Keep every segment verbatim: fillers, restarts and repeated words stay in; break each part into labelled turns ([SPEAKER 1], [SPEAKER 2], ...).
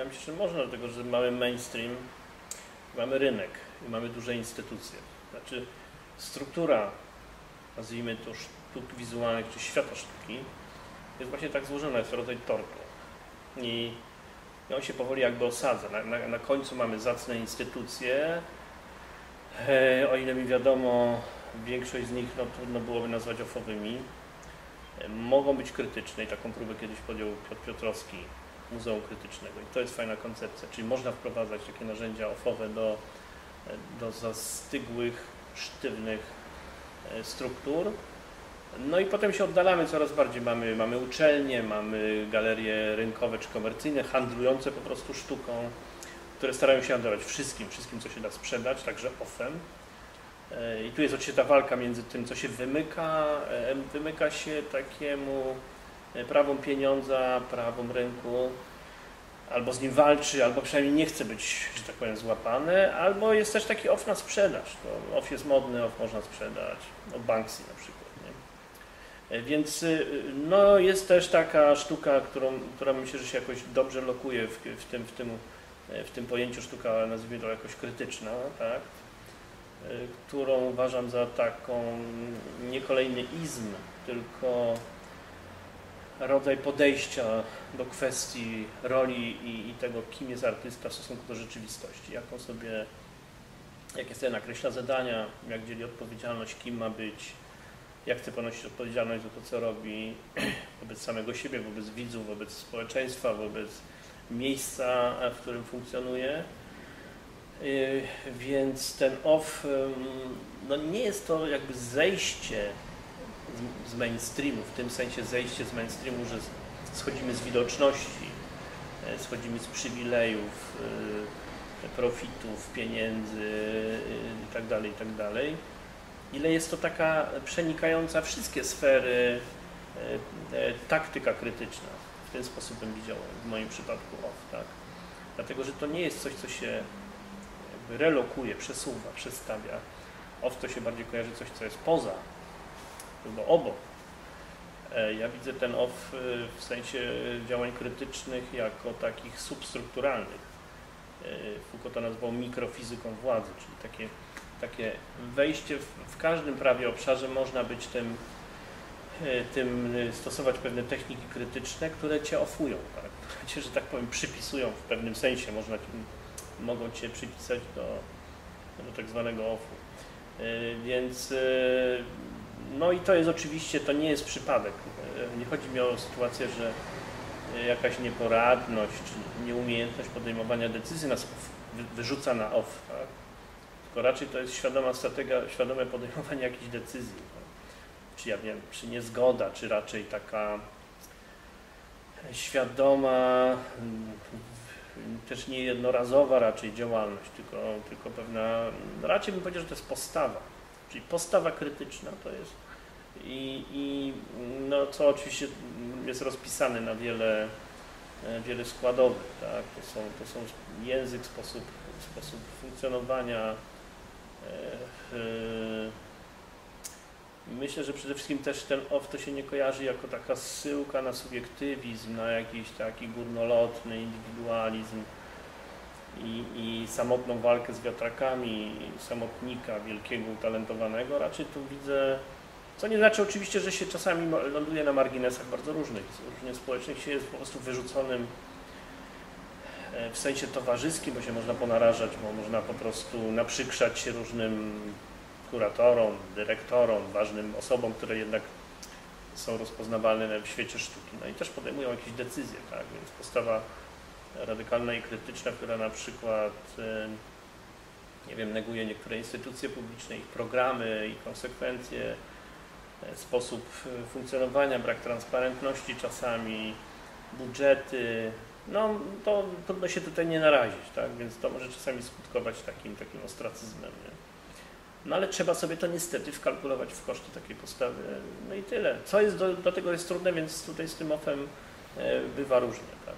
[SPEAKER 1] Ja myślę, że można, dlatego że mamy mainstream, mamy rynek i mamy duże instytucje. Znaczy struktura, nazwijmy to sztuk wizualnych czy świata sztuki, jest właśnie tak złożona, jest rodzaj tortu. I on się powoli jakby osadza. Na, na, na końcu mamy zacne instytucje. E, o ile mi wiadomo, większość z nich no, trudno byłoby nazwać ofowymi. E, mogą być krytyczne i taką próbę kiedyś podjął Piotr Piotrowski, Muzeum Krytycznego. I to jest fajna koncepcja, czyli można wprowadzać takie narzędzia ofowe do, do zastygłych, sztywnych e, struktur. No i potem się oddalamy coraz bardziej. Mamy, mamy uczelnie, mamy galerie rynkowe czy komercyjne, handlujące po prostu sztuką, które starają się handlować wszystkim, wszystkim co się da sprzedać, także ofem. I tu jest oczywiście ta walka między tym, co się wymyka, wymyka się takiemu prawom pieniądza, prawom rynku, albo z nim walczy, albo przynajmniej nie chce być, że tak powiem, złapane, albo jest też taki off na sprzedaż. To off jest modny, off można sprzedać, no Banksy na przykład. Więc no, jest też taka sztuka, którą, która myślę, że się jakoś dobrze lokuje w, w, tym, w, tym, w tym pojęciu sztuka, nazwijmy to jakoś krytyczna, tak? Którą uważam za taką nie kolejny izm, tylko rodzaj podejścia do kwestii roli i, i tego, kim jest artysta w stosunku do rzeczywistości, jaką sobie, jakie sobie nakreśla zadania, jak dzieli odpowiedzialność, kim ma być, jak chce ponosić odpowiedzialność za to, co robi wobec samego siebie, wobec widzów, wobec społeczeństwa, wobec miejsca, w którym funkcjonuje. Więc ten off, no nie jest to jakby zejście z mainstreamu, w tym sensie zejście z mainstreamu, że schodzimy z widoczności, schodzimy z przywilejów, profitów, pieniędzy itd., itd., ile jest to taka przenikająca wszystkie sfery e, e, taktyka krytyczna. W ten sposób bym widział w moim przypadku off, tak? Dlatego, że to nie jest coś, co się jakby relokuje, przesuwa, przestawia. Off to się bardziej kojarzy coś, co jest poza, albo obok. E, ja widzę ten off w sensie działań krytycznych jako takich substrukturalnych. E, Foucault to nazwał mikrofizyką władzy, czyli takie takie wejście w, w każdym prawie obszarze można być tym, tym stosować pewne techniki krytyczne, które cię ofują, tak? Które cię, że tak powiem, przypisują w pewnym sensie, można, mogą cię przypisać do, do tak zwanego ofu. Więc no i to jest oczywiście, to nie jest przypadek. Nie chodzi mi o sytuację, że jakaś nieporadność, czy nieumiejętność podejmowania decyzji nas wyrzuca na off, tak? Tylko raczej to jest świadoma strategia, świadome podejmowanie jakichś decyzji. Czy ja wiem, czy niezgoda, czy raczej taka świadoma, też nie jednorazowa raczej działalność, tylko, tylko pewna, raczej bym powiedział, że to jest postawa. Czyli postawa krytyczna to jest i, i no, co oczywiście jest rozpisane na wiele, wiele składowych, tak? To są, to są język, sposób, sposób funkcjonowania. Myślę, że przede wszystkim też ten off to się nie kojarzy jako taka zsyłka na subiektywizm, na jakiś taki górnolotny indywidualizm i, i samotną walkę z wiatrakami samotnika wielkiego, utalentowanego. Raczej tu widzę, co nie znaczy oczywiście, że się czasami ląduje na marginesach bardzo różnych, różnie społecznych, się jest po prostu wyrzuconym w sensie towarzyskim, bo się można ponarażać, bo można po prostu naprzykrzać się różnym kuratorom, dyrektorom, ważnym osobom, które jednak są rozpoznawalne w świecie sztuki. No i też podejmują jakieś decyzje, tak? Więc postawa radykalna i krytyczna, która na przykład, nie wiem, neguje niektóre instytucje publiczne, ich programy, ich konsekwencje, sposób funkcjonowania, brak transparentności czasami, budżety. No, to trudno się tutaj nie narazić, tak? Więc to może czasami skutkować takim, takim ostracyzmem. Nie? No ale trzeba sobie to niestety wkalkulować w koszty takiej postawy, no i tyle. Co jest do, do tego jest trudne, więc tutaj z tym offem e, bywa różnie, tak?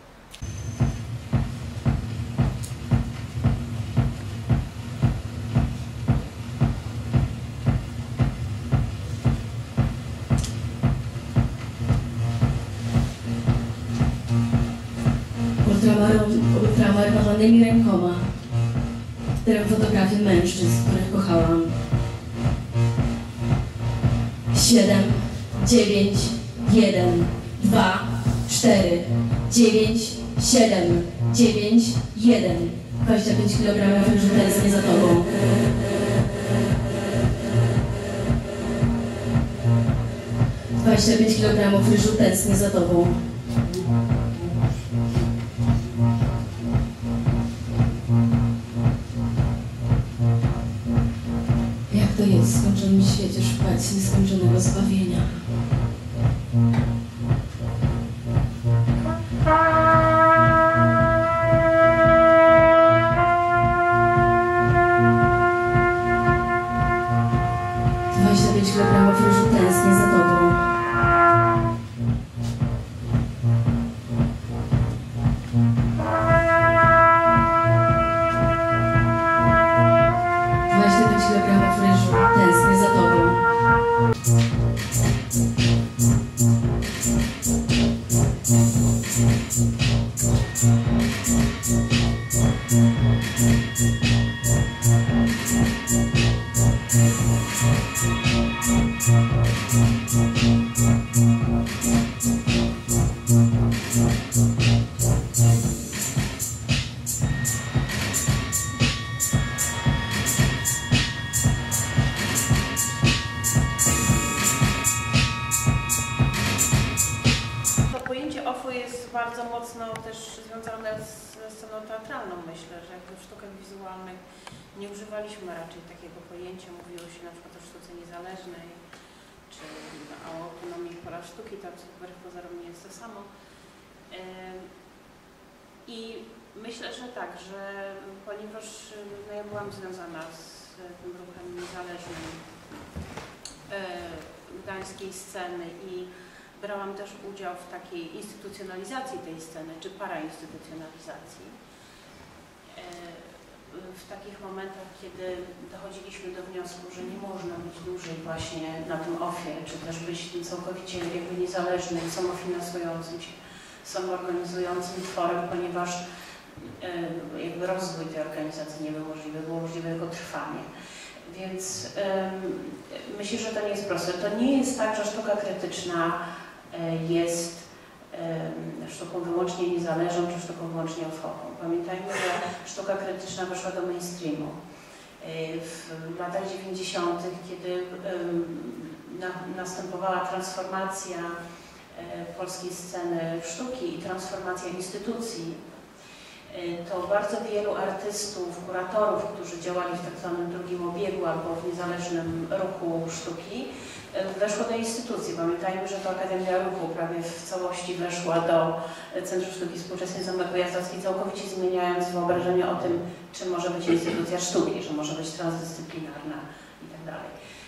[SPEAKER 2] Portramają portrama malowanymi rękoma, które fotografie mężczyzn, których kochałam. Siedem, dziewięć, jeden, dwa, cztery, dziewięć, siedem, dziewięć, jeden. dwadzieścia pięć kilogramów ryżu tęsknię za tobą. dwadzieścia pięć kilogramów ryżu tęsknię za tobą. Jak to jest w skończonym świecie szukać nieskończonego zbawienia? dwadzieścia pięć kilogramów ryżu tęsknię za tobą. dwadzieścia pięć kilogramów ryżu tęsknię za tobą.
[SPEAKER 3] Bardzo mocno też związane z sceną teatralną, myślę, że jakby w sztukach wizualnych nie używaliśmy raczej takiego pojęcia. Mówiło się na przykład o sztuce niezależnej, czy o autonomii pola sztuki, tam co wbrew pozorom nie jest to samo. I myślę, że tak, że ponieważ no ja byłam związana z tym ruchem niezależnym gdańskiej sceny i brałam też udział w takiej instytucjonalizacji tej sceny, czy parainstytucjonalizacji. W takich momentach, kiedy dochodziliśmy do wniosku, że nie można być dłużej właśnie na tym ofie, czy też być tym całkowicie jakby niezależnym, samofinansującym się, samoorganizującym tworem, ponieważ jakby rozwój tej organizacji nie był możliwy, było możliwe tylko trwanie. Więc um, myślę, że to nie jest proste. To nie jest tak, że sztuka krytyczna jest sztuką wyłącznie niezależną, czy sztuką wyłącznie ofową. Pamiętajmy, że sztuka krytyczna weszła do mainstreamu. W latach dziewięćdziesiątych, kiedy następowała transformacja polskiej sceny sztuki i transformacja instytucji, to bardzo wielu artystów, kuratorów, którzy działali w tak zwanym drugim obiegu albo w niezależnym ruchu sztuki, weszło do instytucji. Pamiętajmy, że to Akademia Ruchu prawie w całości weszła do Centrum Sztuki Współczesnej Zamek Ujazdowski, całkowicie zmieniając wyobrażenie o tym, czym może być instytucja sztuki, że może być transdyscyplinarna i tak dalej.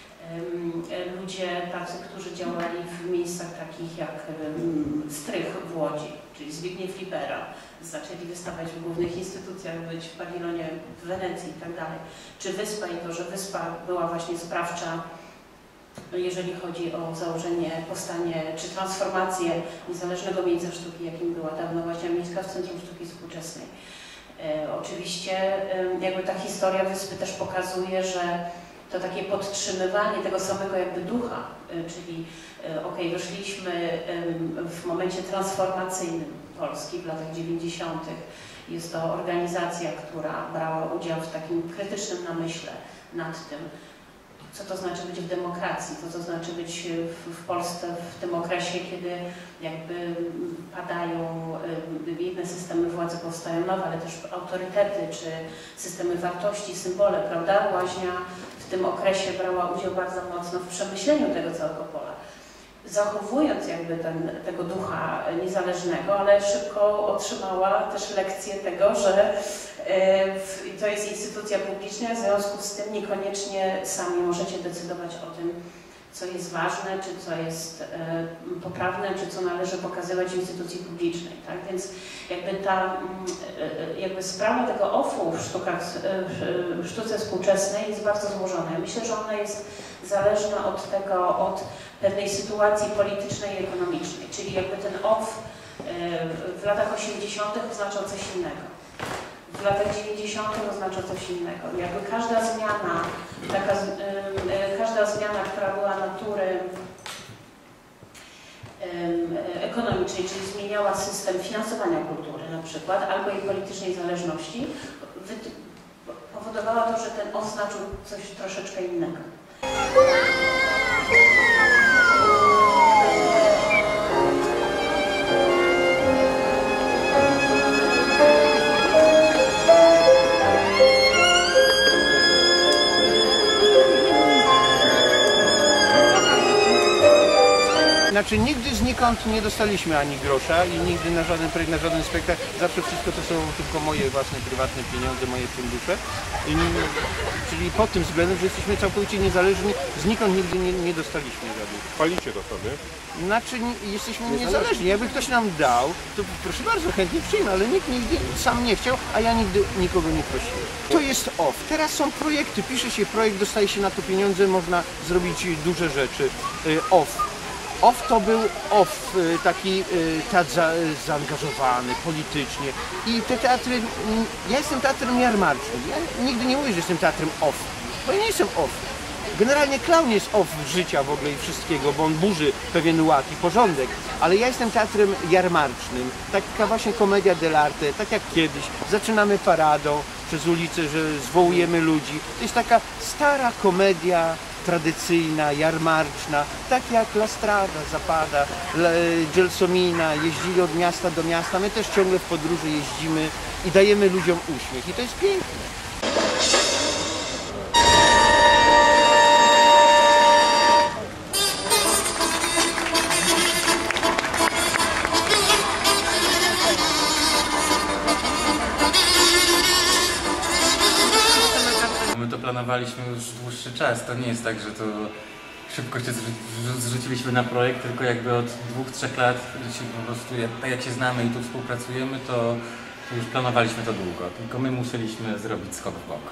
[SPEAKER 3] Ludzie tacy, którzy działali w miejscach takich jak Strych w Łodzi, czyli Zbigniew Libera, zaczęli wystawiać w głównych instytucjach, być w pawilonie w Wenecji i tak dalej. Czy Wyspa i to, że Wyspa była właśnie sprawcza, jeżeli chodzi o założenie, powstanie czy transformację niezależnego miejsca sztuki, jakim była dawna Łazia Miejska w Centrum Sztuki Współczesnej. E, oczywiście e, jakby ta historia Wyspy też pokazuje, że to takie podtrzymywanie tego samego jakby ducha, e, czyli e, ok, weszliśmy e, w momencie transformacyjnym Polski w latach dziewięćdziesiątych. Jest to organizacja, która brała udział w takim krytycznym namyśle nad tym, co to znaczy być w demokracji, co to znaczy być w, w Polsce w tym okresie, kiedy jakby padają jedne systemy władzy, powstają nowe, ale też autorytety, czy systemy wartości, symbole, prawda? Łaźnia w tym okresie brała udział bardzo mocno w przemyśleniu tego całego pola, zachowując jakby ten, tego ducha niezależnego, ale szybko otrzymała też lekcję tego, że yy, to jest instytucja publiczna, w związku z tym niekoniecznie sami możecie decydować o tym, co jest ważne, czy co jest yy, poprawne, czy co należy pokazywać w instytucji publicznej. Tak? Więc jakby ta yy, jakby sprawa tego ofu w, sztukach, yy, w sztuce współczesnej jest bardzo złożona. Ja myślę, że ona jest zależna od tego, od pewnej sytuacji politycznej i ekonomicznej, czyli jakby ten off w latach osiemdziesiątych oznaczał coś innego. W latach dziewięćdziesiątych oznacza coś innego. Jakby każda zmiana, taka, każda zmiana, która była natury ekonomicznej, czyli zmieniała system finansowania kultury na przykład, albo jej politycznej zależności, powodowała to, że ten oznaczył coś troszeczkę innego.
[SPEAKER 4] Znaczy nigdy znikąd nie dostaliśmy ani grosza i nigdy na żaden projekt, na żaden spektakl. Zawsze wszystko to są tylko moje własne, prywatne pieniądze, moje fundusze. I, czyli pod tym względem, że jesteśmy całkowicie niezależni, znikąd nigdy nie, nie dostaliśmy żadnych.
[SPEAKER 5] Chwalicie to sobie?
[SPEAKER 4] Znaczy nie, jesteśmy niezależni. Jakby ktoś nam dał, to proszę bardzo, chętnie przyjmę, ale nikt nigdy sam nie chciał, a ja nigdy nikogo nie prosiłem. To jest off. Teraz są projekty, pisze się projekt, dostaje się na to pieniądze, można zrobić duże rzeczy. Off. Off to był off, taki teatr za, zaangażowany politycznie i te teatry, ja jestem teatrem jarmarcznym, ja nigdy nie mówię, że jestem teatrem off, bo ja nie jestem off. Generalnie klaun jest off życia w ogóle i wszystkiego, bo on burzy pewien ład i porządek, ale ja jestem teatrem jarmarcznym, taka właśnie komedia dell'arte, tak jak kiedyś, zaczynamy paradą przez ulicę, że zwołujemy ludzi, to jest taka stara komedia tradycyjna, jarmarczna, tak jak La Strada, Zapada, Gelsomina, jeździli od miasta do miasta, my też ciągle w podróży jeździmy i dajemy ludziom uśmiech i to jest piękne.
[SPEAKER 6] My to planowaliśmy już dłuższy czas, to nie jest tak, że to szybko się zrzuciliśmy na projekt, tylko jakby od dwóch, trzech lat, po prostu tak jak się znamy i tu współpracujemy, to, to już planowaliśmy to długo, tylko my musieliśmy zrobić skok w bok.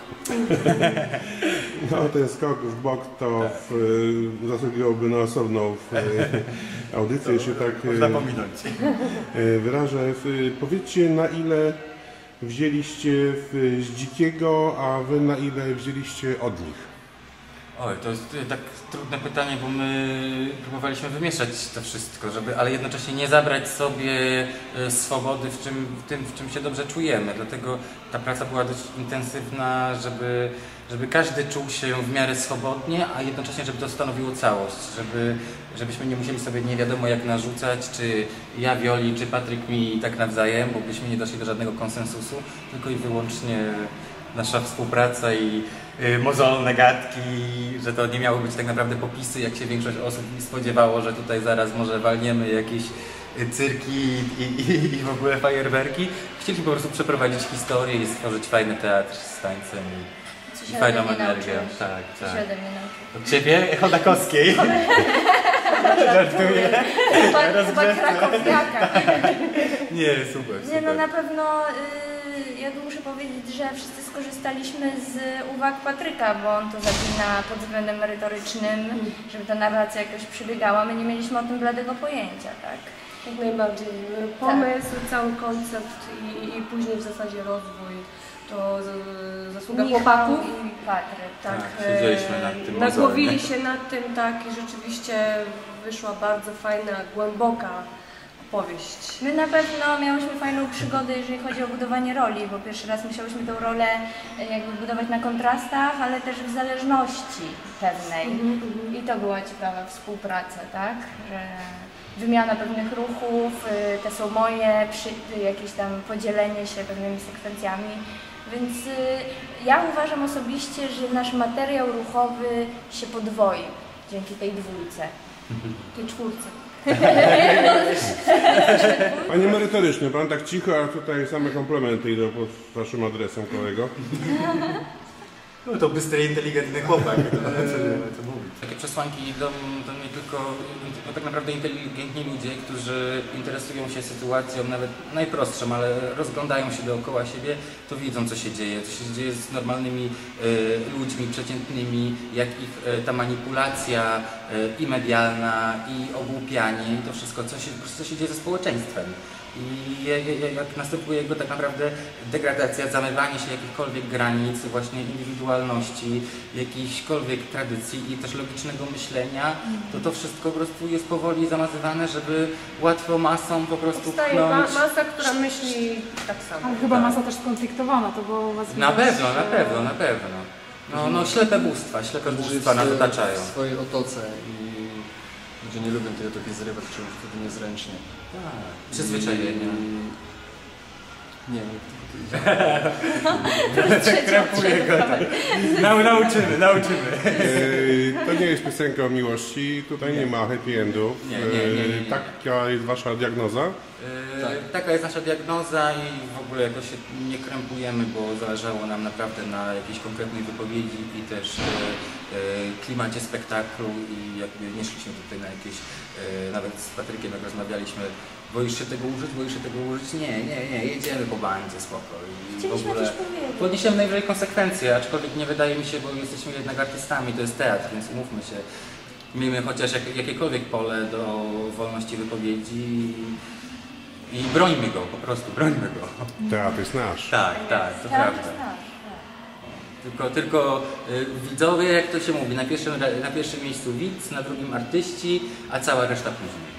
[SPEAKER 5] No ten skok w bok to tak. w, zasługiwałoby na osobną w, audycję, jeśli tak
[SPEAKER 6] można pominąć.
[SPEAKER 5] wyrażę. Powiedzcie, na ile wzięliście z Dzikiego, a wy na ile wzięliście od nich?
[SPEAKER 6] Oj, to jest tak trudne pytanie, bo my próbowaliśmy wymieszać to wszystko, żeby, ale jednocześnie nie zabrać sobie swobody w, czym, w tym, w czym się dobrze czujemy. Dlatego ta praca była dość intensywna, żeby, żeby każdy czuł się w miarę swobodnie, a jednocześnie, żeby to stanowiło całość, żeby, żebyśmy nie musieli sobie nie wiadomo jak narzucać, czy ja Wioli, czy Patryk mi tak nawzajem, bo byśmy nie doszli do żadnego konsensusu, tylko i wyłącznie nasza współpraca i y, mozolne gadki, że to nie miały być tak naprawdę popisy, jak się większość osób spodziewało, że tutaj zaraz może walniemy jakieś y, cyrki i, i, i w ogóle fajerwerki. Chcieliśmy po prostu przeprowadzić historię i stworzyć fajny teatr z tańcem i, i fajną energią. Tak, tak. Od ciebie? Chodakowskiej. Żartuję.
[SPEAKER 7] Chyba, chyba krakowiaka.
[SPEAKER 6] Nie, super, super.
[SPEAKER 7] Nie, no na pewno y, ja muszę powiedzieć, że wszyscy skorzystaliśmy z uwag Patryka, bo on to zapina pod względem merytorycznym, żeby ta narracja jakoś przebiegała. My nie mieliśmy o tym bladego pojęcia, tak?
[SPEAKER 8] Jak najbardziej. Pomysł, tak. Cały koncept i, i później w zasadzie rozwój. To zasługa
[SPEAKER 7] Michał
[SPEAKER 8] chłopaków
[SPEAKER 7] i Patryk.
[SPEAKER 6] Tak, tak siedzieliśmy nad tym.
[SPEAKER 8] Nagłowili się nad tym, tak, i rzeczywiście wyszła bardzo fajna, głęboka opowieść.
[SPEAKER 7] My na pewno miałyśmy fajną przygodę, jeżeli chodzi o budowanie roli, bo pierwszy raz musiałyśmy tę rolę jakby budować na kontrastach, ale też w zależności pewnej. Mm -hmm. I to była ciekawa współpraca, tak? Że wymiana pewnych ruchów, te są moje, przy, jakieś tam podzielenie się pewnymi sekwencjami. Więc ja uważam osobiście, że nasz materiał ruchowy się podwoi dzięki tej dwójce, tej czwórce.
[SPEAKER 5] Panie merytoryczny, pan tak cicho, a tutaj same komplementy idą pod waszym adresem, kolego.
[SPEAKER 6] No to bystry, inteligentny chłopak, to, to mówić. Takie przesłanki idą do mnie tylko, no tak naprawdę inteligentni ludzie, którzy interesują się sytuacją, nawet najprostszą, ale rozglądają się dookoła siebie, to widzą, co się dzieje, co się dzieje z normalnymi y, ludźmi, przeciętnymi, jak ich y, ta manipulacja y, i medialna, i ogłupianie, i to wszystko, co się, po prostu, co się dzieje ze społeczeństwem. I jak następuje jego tak naprawdę degradacja, zamywanie się jakichkolwiek granic, właśnie indywidualności, jakichkolwiek tradycji i też logicznego myślenia, to to wszystko po prostu jest powoli zamazywane, żeby łatwo masą po prostu
[SPEAKER 8] Powstaje
[SPEAKER 6] pchnąć.
[SPEAKER 8] ma masa, która myśli tak samo.
[SPEAKER 9] Ale chyba masa też skonfliktowana, to było u was
[SPEAKER 6] Na
[SPEAKER 9] widać,
[SPEAKER 6] pewno, na pewno, na pewno. No, no ślepe bóstwa, ślepe bóstwa nas otaczają.
[SPEAKER 10] W swojej otoce i ludzie nie lubią tej otoki zrywać, czują się wtedy niezręcznie.
[SPEAKER 6] Tak, przyzwyczajenie.
[SPEAKER 10] Nie wiem,
[SPEAKER 6] Krępuję go. Nau, nauczymy, nauczymy.
[SPEAKER 5] E, to nie jest piosenka o miłości, tutaj nie, nie ma happy endów.
[SPEAKER 6] Nie, nie, nie, nie, nie.
[SPEAKER 5] Taka jest wasza diagnoza?
[SPEAKER 6] Yy, tak. Taka jest nasza diagnoza i w ogóle jakoś się nie krępujemy, bo zależało nam naprawdę na jakiejś konkretnej wypowiedzi i też yy, yy, klimacie spektaklu i jakby nie szliśmy tutaj na jakieś, yy, nawet z Patrykiem jak rozmawialiśmy, boisz się tego użyć, boisz się tego użyć? Nie, nie, nie, jedziemy po bandzie, spoko. I w ogóle podniesiemy najwyżej konsekwencje, aczkolwiek nie wydaje mi się, bo jesteśmy jednak artystami, to jest teatr, więc umówmy się. Miejmy chociaż jak, jakiekolwiek pole do wolności wypowiedzi i brońmy go, po prostu brońmy go.
[SPEAKER 5] Teatr jest nasz.
[SPEAKER 6] Tak, tak, to prawda. Tylko, tylko y, widzowie, jak to się mówi, na pierwszym, na pierwszym miejscu widz, na drugim artyści, a cała reszta później.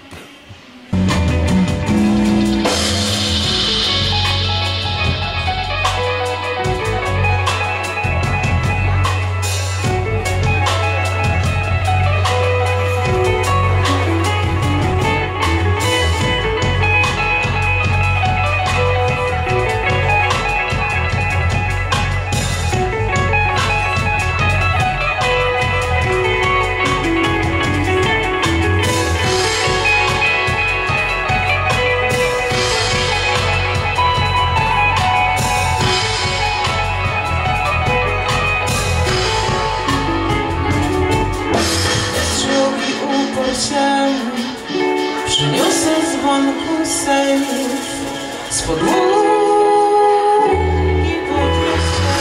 [SPEAKER 11] Przyniosę z banku sejf, z podłogi podniosę.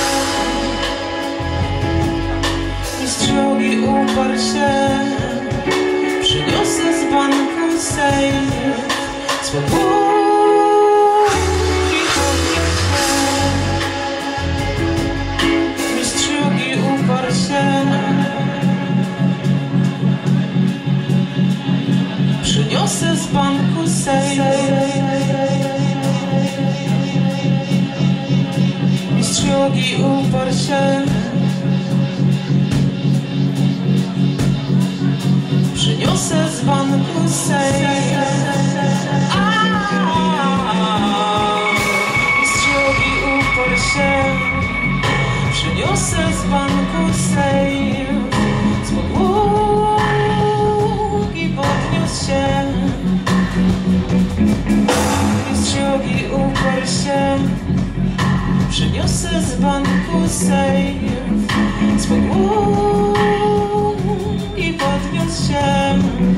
[SPEAKER 11] Mistrz drogi uparł się. Przyniosę z banku sejf, z podłogi podniosę. Mistrz drogi uparł się. Przyniosę z banku sejf. Mistrz jogi uparł się. Przyniosę z banku sejf. Mistrz jogi uparł się. Przyniosę z banku sejf. Z podłogi podniósł się. Mistrz jogi uparł się. Przyniosę z banku sejf. Z podłogi podniósł się.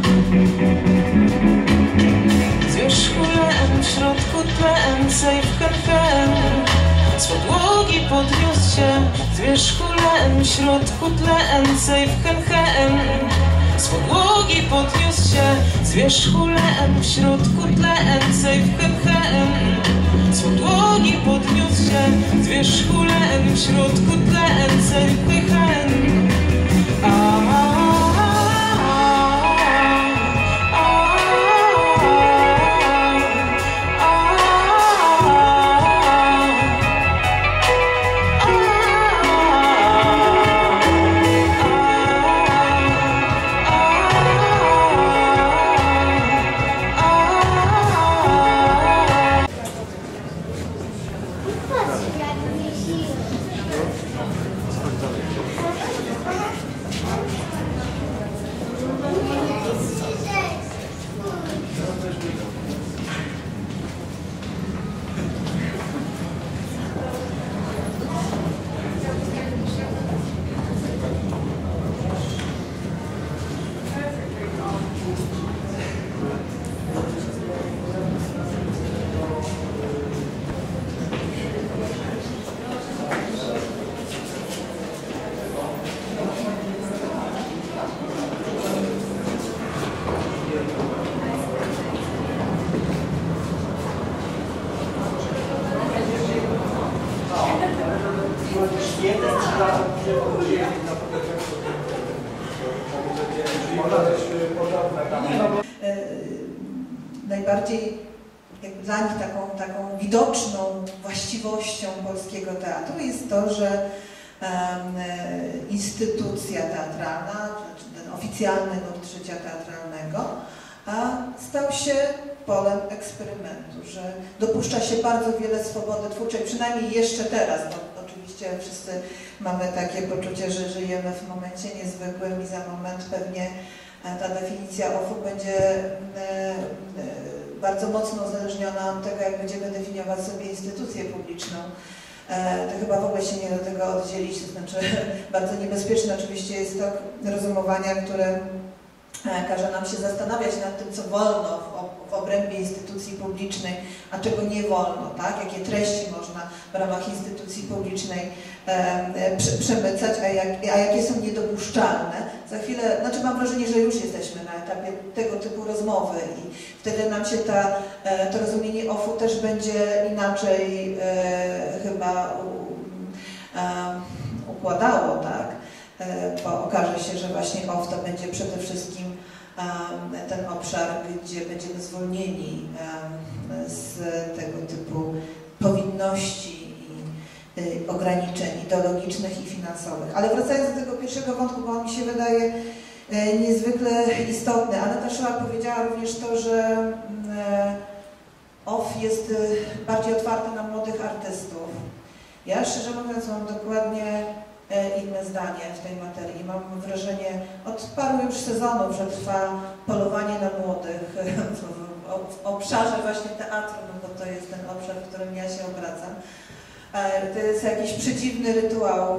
[SPEAKER 11] Z wierzchu len, w środku tlen, sejf hen. Z podłogi podniósł się. Z wierzchu len, w środku tlen, sejf hen. Z podłogi podniósł się. Z wierzchu len, w środku tlen, sejf hen. Z podłogi podniósł się. Z wierzchu len, w środku tlen, sejf hen.
[SPEAKER 12] najbardziej jakby dla nich taką, taką widoczną właściwością polskiego teatru jest to, że um, instytucja teatralna, czy ten oficjalny nurt życia teatralnego a stał się polem eksperymentu, że dopuszcza się bardzo wiele swobody twórczej, przynajmniej jeszcze teraz, bo oczywiście wszyscy mamy takie poczucie, że żyjemy w momencie niezwykłym i za moment pewnie ta definicja O F U będzie bardzo mocno uzależniona od tego, jak będziemy definiować sobie instytucję publiczną. To chyba w ogóle się nie do tego oddzielić, to znaczy bardzo niebezpieczne oczywiście jest to rozumowania, które każe nam się zastanawiać nad tym, co wolno w, w obrębie instytucji publicznej, a czego nie wolno, tak? Jakie treści można w ramach instytucji publicznej e, prze, przemycać, a, jak, a jakie są niedopuszczalne. Za chwilę, znaczy mam wrażenie, że już jesteśmy na etapie tego typu rozmowy i wtedy nam się ta, e, to rozumienie O F U też będzie inaczej e, chyba u, e, układało, tak? Bo okaże się, że właśnie O F to będzie przede wszystkim ten obszar, gdzie będziemy zwolnieni z tego typu powinności i ograniczeń ideologicznych i finansowych. Ale wracając do tego pierwszego wątku, bo on mi się wydaje niezwykle istotny. Aneta Szyła powiedziała również to, że O F jest bardziej otwarty na młodych artystów. Ja szczerze mówiąc mam dokładnie inne zdanie w tej materii. Mam wrażenie od paru już sezonów, że trwa polowanie na młodych w obszarze właśnie teatru, no bo to jest ten obszar, w którym ja się obracam. To jest jakiś przedziwny rytuał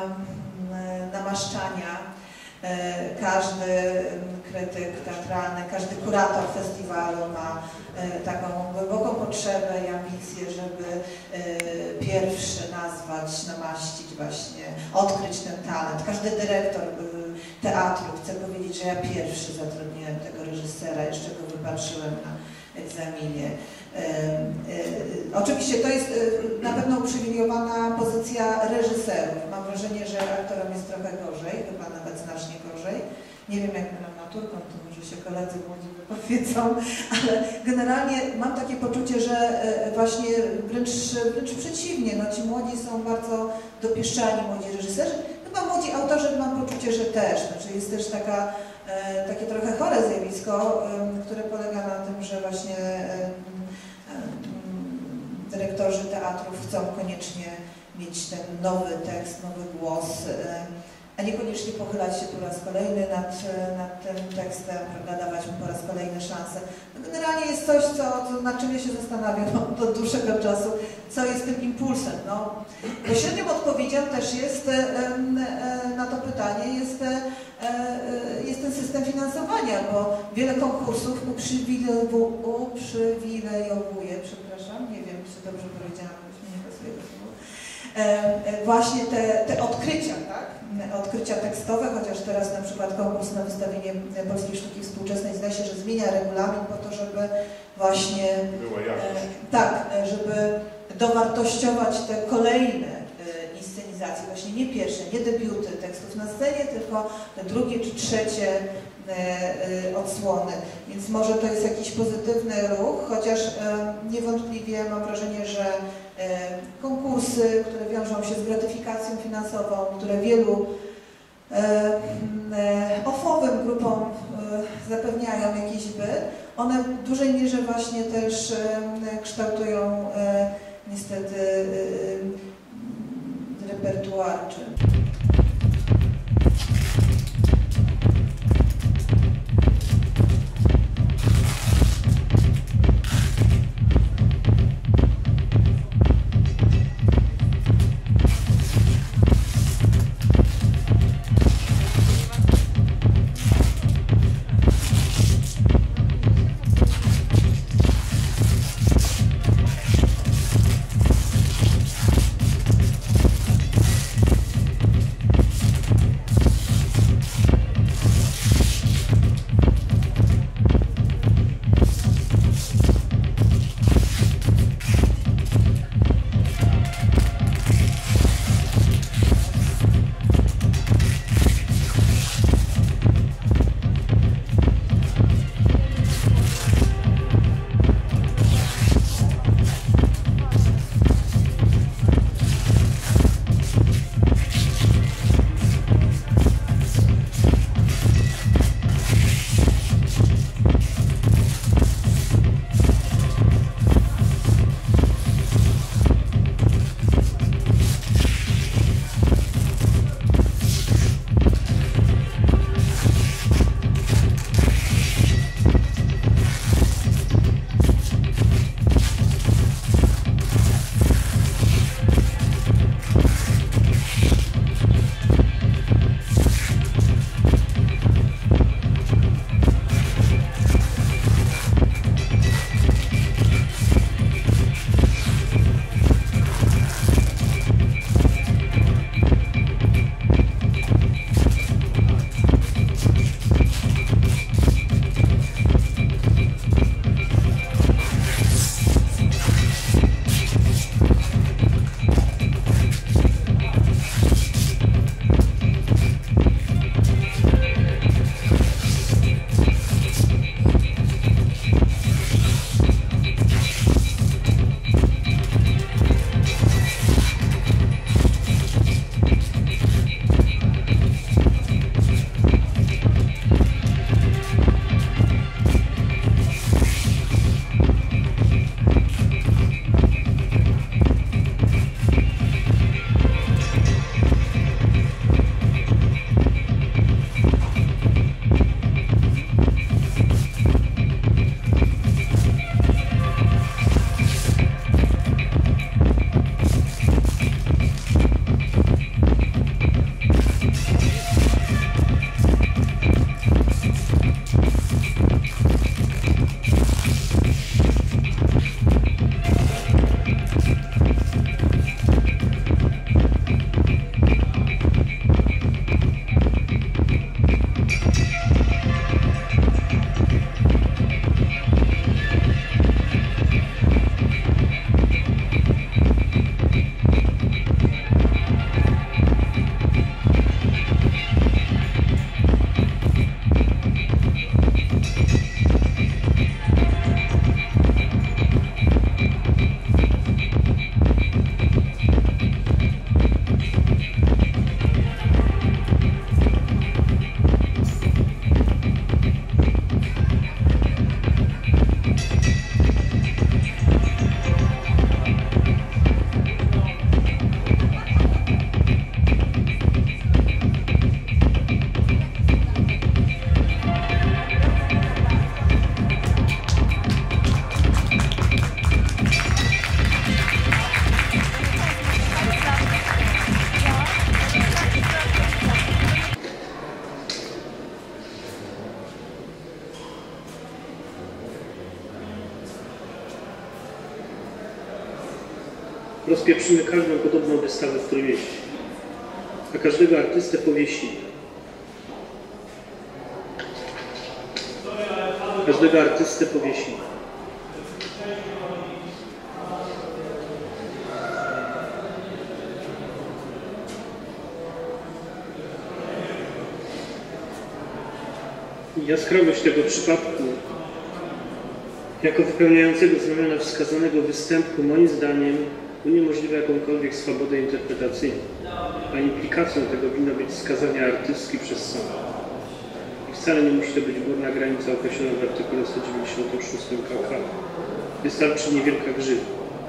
[SPEAKER 12] namaszczania. Każdy krytyk teatralny, każdy kurator festiwalu ma taką głęboką potrzebę i ambicję, żeby pierwszy nazwać, namaścić właśnie, odkryć ten talent. Każdy dyrektor teatru chce powiedzieć, że ja pierwszy zatrudniłem tego reżysera, jeszcze go wypatrzyłem na egzaminie. Oczywiście to jest na pewno uprzywilejowana pozycja reżyserów. Mam wrażenie, że aktorom jest trochę gorzej, chyba nawet znacznie gorzej. Nie wiem jak dramaturgom, to może się koledzy młodzi wypowiedzą, ale generalnie mam takie poczucie, że właśnie wręcz, wręcz przeciwnie, no ci młodzi są bardzo dopieszczani, młodzi reżyserzy. Chyba młodzi autorzy mam poczucie, że też. Znaczy jest też taka, takie trochę chore zjawisko, które polega na tym, że właśnie dyrektorzy teatrów chcą koniecznie mieć ten nowy tekst, nowy głos, a niekoniecznie pochylać się po raz kolejny nad, nad tym tekstem, prawda, dawać mu po raz kolejny szansę. No generalnie jest coś, co, co, nad czym ja się zastanawiam od, od dłuższego czasu, co jest tym impulsem. No, pośrednią odpowiedzią też jest e, e, na to pytanie jest, e, jest ten system finansowania, bo wiele konkursów uprzywilejowuje, przepraszam, nie wiem, czy dobrze powiedziałam, już mi nie pasuje do słowa, e, właśnie te, te odkrycia, tak? Odkrycia tekstowe, chociaż teraz na przykład konkurs na wystawienie polskiej sztuki współczesnej zdaje się, że zmienia regulamin po to, żeby właśnie
[SPEAKER 5] była jakość.
[SPEAKER 12] E, tak, żeby dowartościować te kolejne e, inscenizacje, właśnie nie pierwsze, nie debiuty tekstów na scenie, tylko te drugie czy trzecie e, e, odsłony. Więc może to jest jakiś pozytywny ruch, chociaż e, niewątpliwie mam wrażenie, że konkursy, które wiążą się z gratyfikacją finansową, które wielu ofowym grupom zapewniają jakiś byt, one w dużej mierze właśnie też kształtują niestety repertuar.
[SPEAKER 1] rozpieprzymy każdą podobną wystawę w Trójmieście, a każdego artystę powiesimy. Każdego artystę powiesimy. Jaskrawość tego przypadku, jako wypełniającego znamiona wskazanego występku, moim zdaniem uniemożliwia jakąkolwiek swobodę interpretacyjną, a implikacją tego winno być skazanie artystki przez sąd. I wcale nie musi to być górna granica określona w artykule sto dziewięćdziesiątym szóstym K K. Wystarczy niewielka grzywna.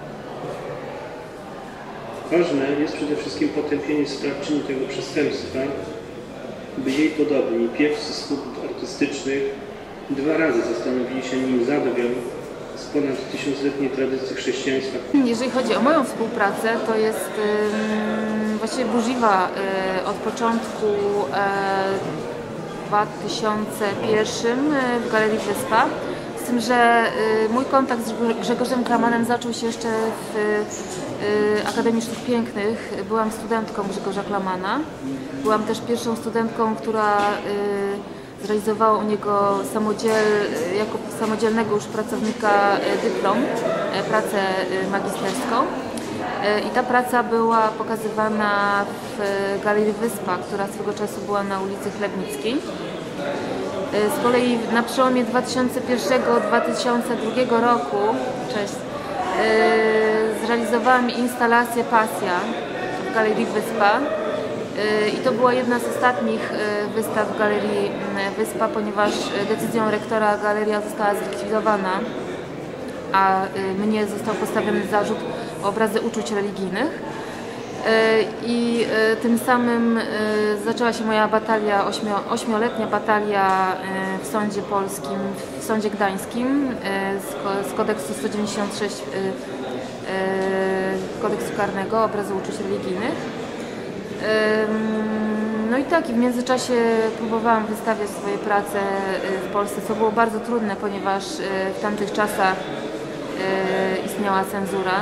[SPEAKER 1] Ważne jest przede wszystkim potępienie sprawczyni tego przestępstwa, by jej podobni piewcy współartystycznych dwa razy zastanowili się, nim zadrwią z ponad tysiącletniej tradycji chrześcijaństwa.
[SPEAKER 9] Jeżeli chodzi o moją współpracę, to jest yy, właściwie burzliwa yy, od początku yy, dwa tysiące pierwszym w Galerii Wyspa. Z tym, że y, mój kontakt z Grzegorzem Klamanem zaczął się jeszcze w y, Akademii Sztuk Pięknych. Byłam studentką Grzegorza Klamana. Byłam też pierwszą studentką, która y, zrealizowała u niego samodziel, jako samodzielnego już pracownika y, dyplom, y, pracę y, magisterską. Y, I ta praca była pokazywana w y, Galerii Wyspa, która swego czasu była na ulicy Chlebnickiej. Z kolei na przełomie dwa tysiące pierwszego do dwa tysiące drugiego roku cześć, yy, zrealizowałam instalację Pasja w Galerii Wyspa yy, i to była jedna z ostatnich yy, wystaw w Galerii Wyspa, ponieważ decyzją rektora galeria została zlikwidowana, a yy, mnie został postawiony zarzut o obrazy uczuć religijnych. I tym samym zaczęła się moja batalia, ośmio, ośmioletnia batalia w sądzie polskim, w sądzie gdańskim z kodeksu sto dziewięćdziesiąt sześć kodeksu karnego, obrazy uczuć religijnych. No i tak, i w międzyczasie próbowałam wystawiać swoje prace w Polsce, co było bardzo trudne, ponieważ w tamtych czasach istniała cenzura.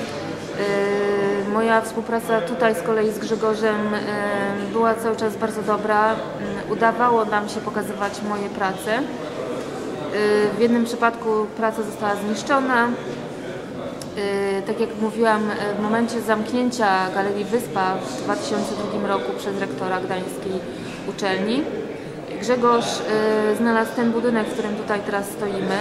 [SPEAKER 9] Moja współpraca tutaj z kolei z Grzegorzem była cały czas bardzo dobra. Udawało nam się pokazywać moje prace. W jednym przypadku praca została zniszczona. Tak jak mówiłam, w momencie zamknięcia Galerii Wyspa w dwa tysiące drugim roku przez rektora gdańskiej uczelni, Grzegorz znalazł ten budynek, w którym tutaj teraz stoimy,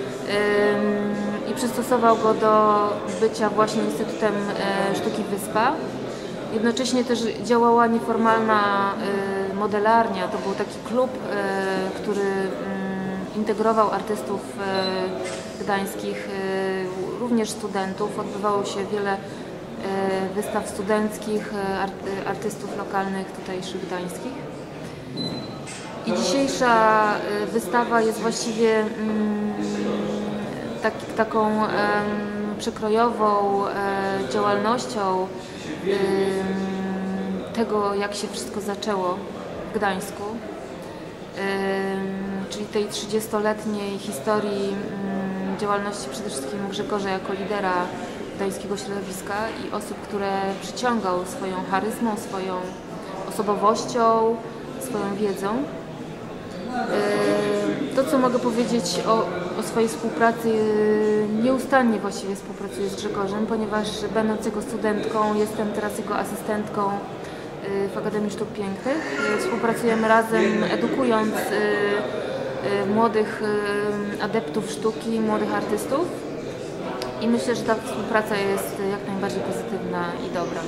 [SPEAKER 9] i przystosował go do bycia właśnie Instytutem Sztuki Wyspa. Jednocześnie też działała nieformalna modelarnia. To był taki klub, który integrował artystów gdańskich, również studentów. Odbywało się wiele wystaw studenckich, artystów lokalnych, tutejszych gdańskich. I dzisiejsza wystawa jest właściwie Tak, taką um, przekrojową um, działalnością um, tego, jak się wszystko zaczęło w Gdańsku, um, czyli tej trzydziestoletniej historii um, działalności przede wszystkim Grzegorza jako lidera gdańskiego środowiska i osób, które przyciągał swoją charyzmą, swoją osobowością, swoją wiedzą. To, co mogę powiedzieć o, o swojej współpracy, nieustannie właściwie współpracuję z Grzegorzem, ponieważ będąc jego studentką, jestem teraz jego asystentką w Akademii Sztuk Pięknych. Współpracujemy razem, edukując młodych adeptów sztuki, młodych artystów i myślę, że ta współpraca jest jak najbardziej pozytywna i dobra.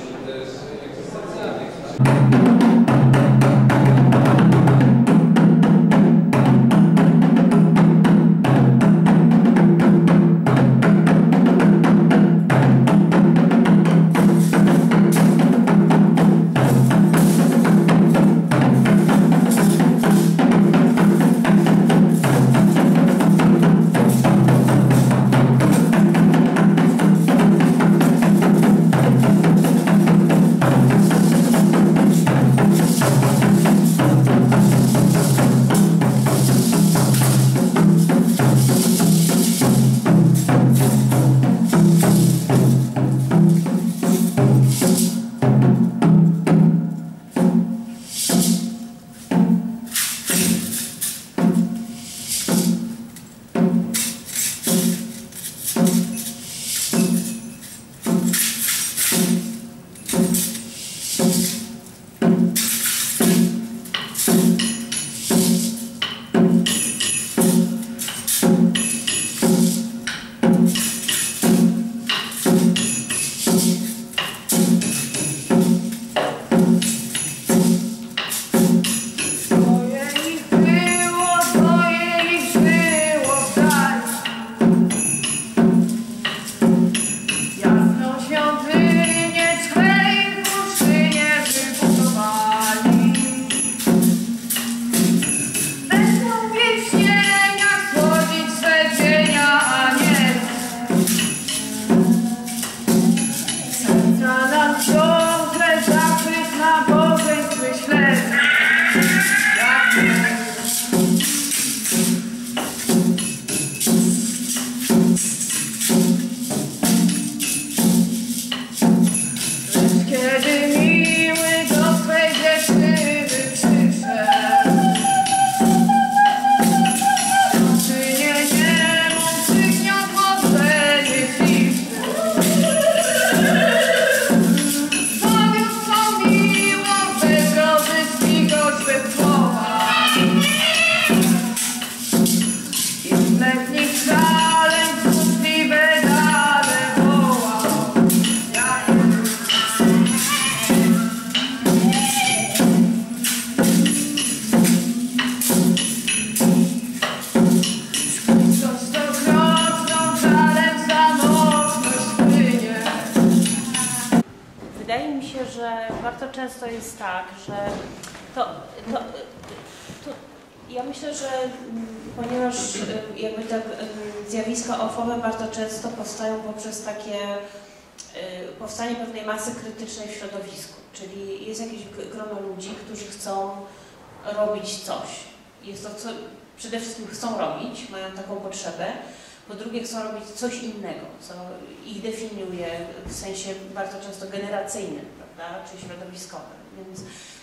[SPEAKER 3] się, że bardzo często jest tak, że to, to, to ja myślę, że ponieważ jakby te zjawiska ofowe bardzo często powstają poprzez takie powstanie pewnej masy krytycznej w środowisku, czyli jest jakieś grono ludzi, którzy chcą robić coś. Jest to, co przede wszystkim chcą robić, mają taką potrzebę, po drugie chcą robić coś innego, co ich definiuje w sensie bardzo często generacyjnym, prawda, czy środowiskowym. Więc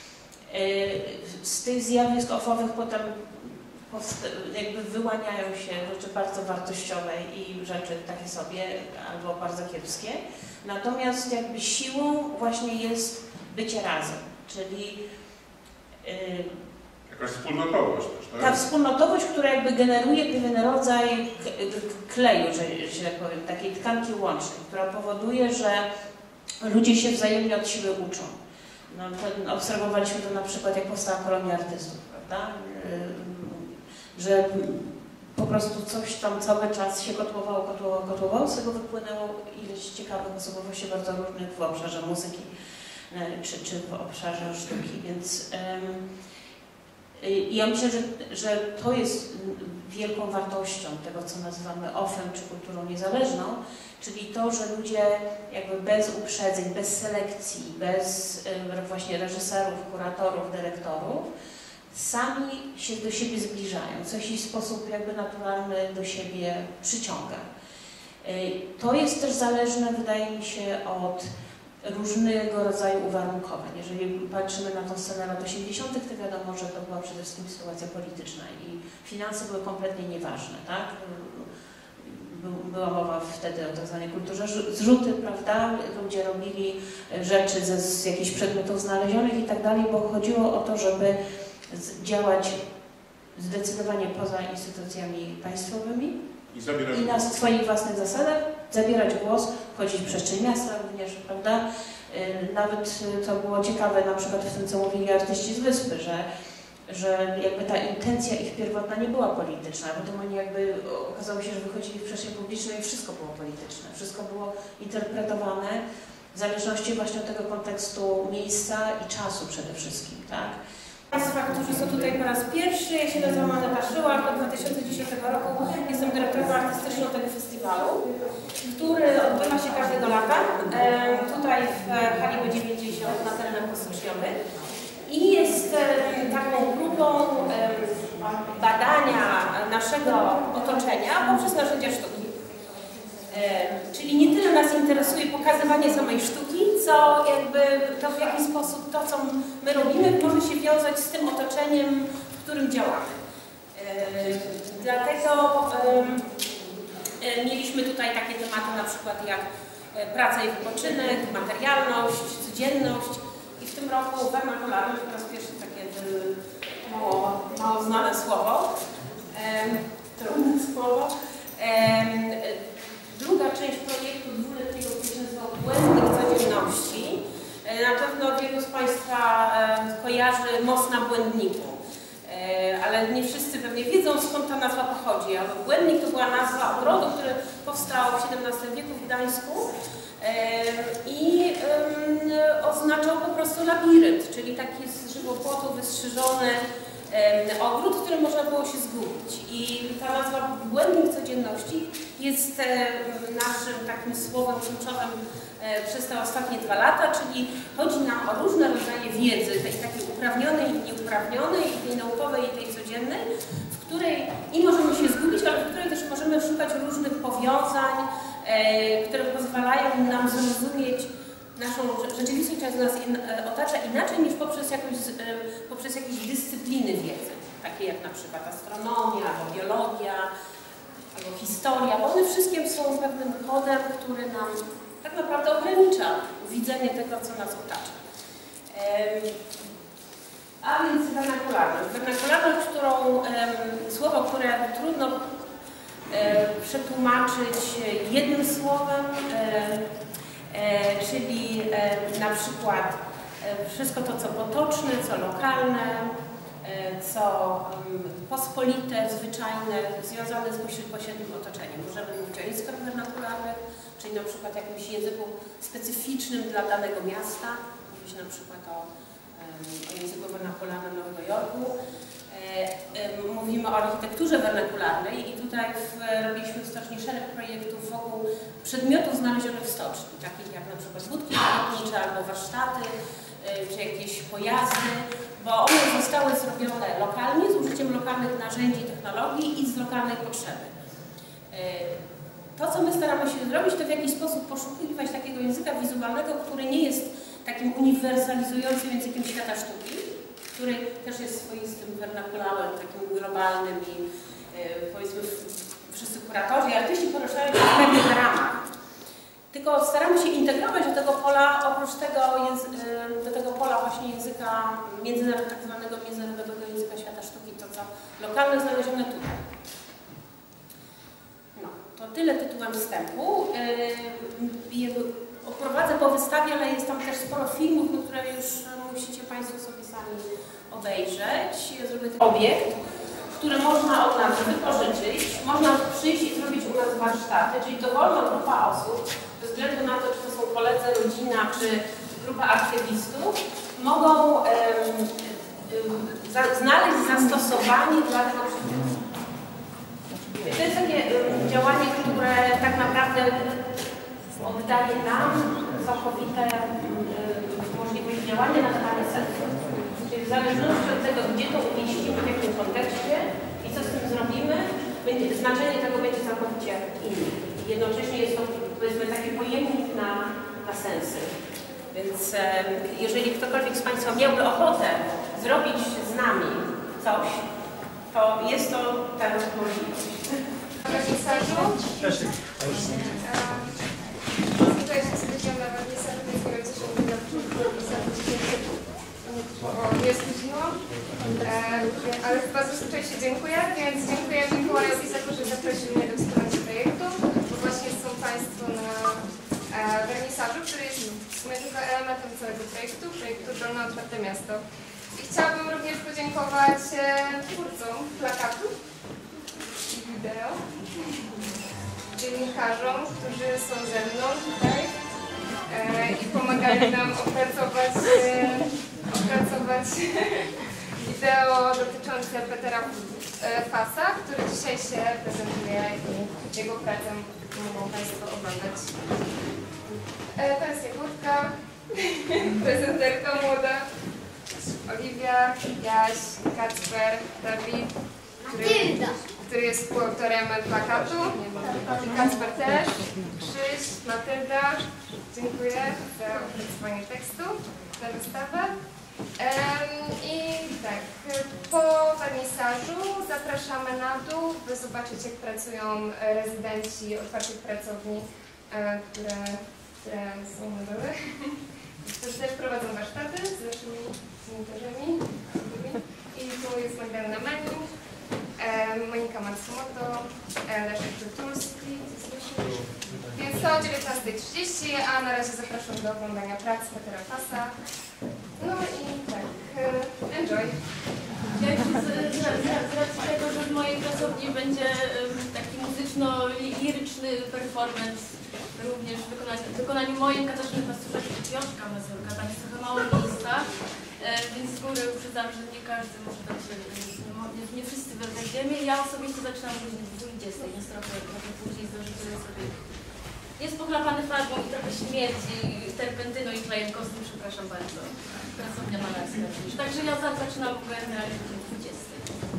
[SPEAKER 3] yy, z tych zjawisk ofowych potem jakby wyłaniają się rzeczy bardzo wartościowe i rzeczy takie sobie, albo bardzo kiepskie. Natomiast jakby siłą właśnie jest bycie razem, czyli yy,
[SPEAKER 5] jakaś wspólnotowość też, tak?
[SPEAKER 3] Ta wspólnotowość, która jakby generuje pewien rodzaj kleju, że, że tak powiem, takiej tkanki łącznej, która powoduje, że ludzie się wzajemnie od siebie uczą. No, ten, obserwowaliśmy to na przykład, jak powstała kolonia artystów, prawda? Że po prostu coś tam cały czas się kotłowało, kotłowało, kotłowało, z tego wypłynęło ileś ciekawych osobowości bardzo różnych w obszarze muzyki czy, czy w obszarze sztuki, więc um, ja myślę, że, że to jest wielką wartością tego, co nazywamy ofem czy kulturą niezależną, czyli to, że ludzie jakby bez uprzedzeń, bez selekcji, bez właśnie reżyserów, kuratorów, dyrektorów, sami się do siebie zbliżają, coś w sposób jakby naturalny do siebie przyciąga. To jest też zależne, wydaje mi się, od różnego rodzaju uwarunkowań. Jeżeli patrzymy na tą scenę lat osiemdziesiątych, to wiadomo, że to była przede wszystkim sytuacja polityczna i finanse były kompletnie nieważne, tak? Była mowa wtedy o tak zwanej kulturze zrzuty, prawda? Ludzie robili rzeczy ze, z jakichś przedmiotów znalezionych i tak dalej, bo chodziło o to, żeby działać zdecydowanie poza instytucjami państwowymi i, i na swoich własnych zasadach, zabierać głos, chodzić w przestrzeń miasta również, prawda? Nawet to było ciekawe na przykład w tym, co mówili artyści z Wyspy, że, że jakby ta intencja ich pierwotna nie była polityczna, potem oni jakby okazało się, że wychodzili w przestrzeń publiczną i wszystko było polityczne, wszystko było interpretowane w zależności właśnie od tego kontekstu miejsca i czasu przede wszystkim, tak?
[SPEAKER 13] Państwa, którzy są tutaj po raz pierwszy, ja się nazywam Aneta Szyłak, od dwa tysiące dziesiątego roku jestem dyrektorką artystyczną tego festiwalu, który odbywa się każdego lata, e, tutaj w hali B dziewięćdziesiąt na terenach konsorcjowych i jest e, taką próbą e, badania naszego otoczenia poprzez narzędzia sztuki. E, czyli nie tyle nas interesuje pokazywanie samej sztuki, co jakby to, w jaki sposób to, co my robimy, może się wiązać z tym otoczeniem, w którym działamy. E, dlatego e, mieliśmy tutaj takie tematy na przykład jak praca i wypoczynek, materialność, codzienność i w tym roku wernakularność po raz pierwszy takie mało, mało znane słowo, e, trudne słowo. E, Druga część projektu dwuletniego, który się nazywał Błędnik codzienności. Na pewno wielu z Państwa kojarzy most na Błędniku, ale nie wszyscy pewnie wiedzą, skąd ta nazwa pochodzi. A Błędnik to była nazwa ogrodu, który powstał w siedemnastym wieku w Gdańsku i oznaczał po prostu labirynt, czyli taki z żywopłotu wystrzyżony ogród, w którym można było się zgubić. I ta nazwa Błędnik codzienności jest naszym takim słowem kluczowym przez te ostatnie dwa lata, czyli chodzi nam o różne rodzaje wiedzy, tej takiej uprawnionej i nieuprawnionej, i tej naukowej, i tej codziennej, w której i możemy się zgubić, ale w której też możemy szukać różnych powiązań, które pozwalają nam zrozumieć naszą rzeczywistość, która nas otacza inaczej niż poprzez, jakąś, poprzez jakieś dyscypliny wiedzy, takie jak na przykład astronomia, albo biologia, albo historia, bo one wszystkie są pewnym kodem, który nam tak naprawdę ogranicza widzenie tego, co nas otacza. A więc wernakularność. Wernakularność, którą, słowo, które trudno przetłumaczyć jednym słowem, E, czyli e, na przykład e, wszystko to, co potoczne, co lokalne, e, co um, pospolite, zwyczajne, związane z bezpośrednim otoczeniem. Możemy mówić o językach wernakularnych, czyli na przykład jakimś języku specyficznym dla danego miasta, mówić na przykład o, o języku wernakularnym Nowego Jorku. Mówimy o architekturze wernakularnej i tutaj w, robiliśmy w stoczni szereg projektów wokół przedmiotów znalezionych w stoczni, takich jak na przykład budki lotnicze albo warsztaty, czy jakieś pojazdy, bo one zostały zrobione lokalnie, z użyciem lokalnych narzędzi i technologii i z lokalnej potrzeby. To, co my staramy się zrobić, to w jakiś sposób poszukiwać takiego języka wizualnego, który nie jest takim uniwersalizującym językiem świata sztuki, który też jest swoistym wernakularem, takim globalnym i powiedzmy wszyscy kuratorzy i artyści poruszają się w pewnych ramach. Tylko staramy się integrować do tego pola, oprócz tego, do tego pola właśnie języka międzynarodowego, tak zwanego międzynarodowego języka świata sztuki, to co lokalne znalezione tutaj. No, to tyle tytułem wstępu. Oprowadzę po wystawie, ale jest tam też sporo filmów, które już musicie Państwo sobie sami obejrzeć. Ja zrobię ten obiekt, który można od nas wypożyczyć, można przyjść i zrobić u nas warsztaty, czyli dowolna grupa osób, bez względu na to, czy to są koledzy, rodzina, czy grupa aktywistów, mogą um, um, za, znaleźć zastosowanie dla tego przedmiotu. To jest takie um, działanie, które tak naprawdę oddaje nam całkowite um, możliwość działania na temat sensu. Czyli w zależności od tego, gdzie to umieścimy, w jakim kontekście i co z tym zrobimy, będzie, znaczenie tego będzie całkowicie inne. I jednocześnie jest to, powiedzmy, taki pojemnik na, na sensy. Więc e, jeżeli ktokolwiek z Państwa miałby ochotę zrobić z nami coś, to jest to teraz możliwość.
[SPEAKER 14] Cześć. Tutaj się spóźniłam na wernisażu, więc nie wiem, co się mówi na nie spóźniłam, e, ale bardzo rzeczywiście dziękuję, więc dziękuję Mikołajowi za to, że zaprosił mnie do wspólnego projektu, bo właśnie są Państwo na e, wernisażu, który jest w sumie tylko elementem całego projektu, projektu Dolne Otwarte Miasto. I chciałabym również podziękować e, twórcom plakatu i wideo, dziennikarzom, którzy są ze mną tutaj e, i pomagali nam opracować e, opracować wideo dotyczące Petera Fasa, który dzisiaj się prezentuje i jego pracę mogą Państwo oglądać. E, to jest Jagódka, prezenterka młoda, Oliwia, Jaś, Kacper, Dawid, który, który jest współautorem plakatu, i Kacper też, Krzyś, Matylda, dziękuję za opracowanie tekstu na wystawę. Um, I tak, po wernisażu zapraszamy na dół, by zobaczyć, jak pracują rezydenci otwartych pracowni, e, które, które są na dole. Którzy też prowadzą warsztaty z naszymi montażami. I tu jest Magdalena Menu, e, Monika Matsumoto, e, Leszek Tulski. Więc to o dziewiętnasta trzydzieści, a na razie zapraszam do oglądania prac Petera Fasa. No i tak, enjoy.
[SPEAKER 15] Ja z, z, z racji tego, że w mojej pracowni będzie taki muzyczno-liryczny performance, również w wykonaniu, w wykonaniu moim Katarzyny Pastuszewskiej, Piotrka Mazurka, tam jest trochę mało miejsca, więc z góry uprzedzam, że nie każdy może tak się, nie, nie wszyscy będziemy. Ja osobiście zaczynam o godzinie dwudziestej, więc trochę, trochę później zdążycie sobie. Jest pochlapany farbą i trochę śmierdzi terpentyną i klejem kostnym, przepraszam bardzo. Pracownia malarska. Także ja zaczynam generalnie o dwudziestej.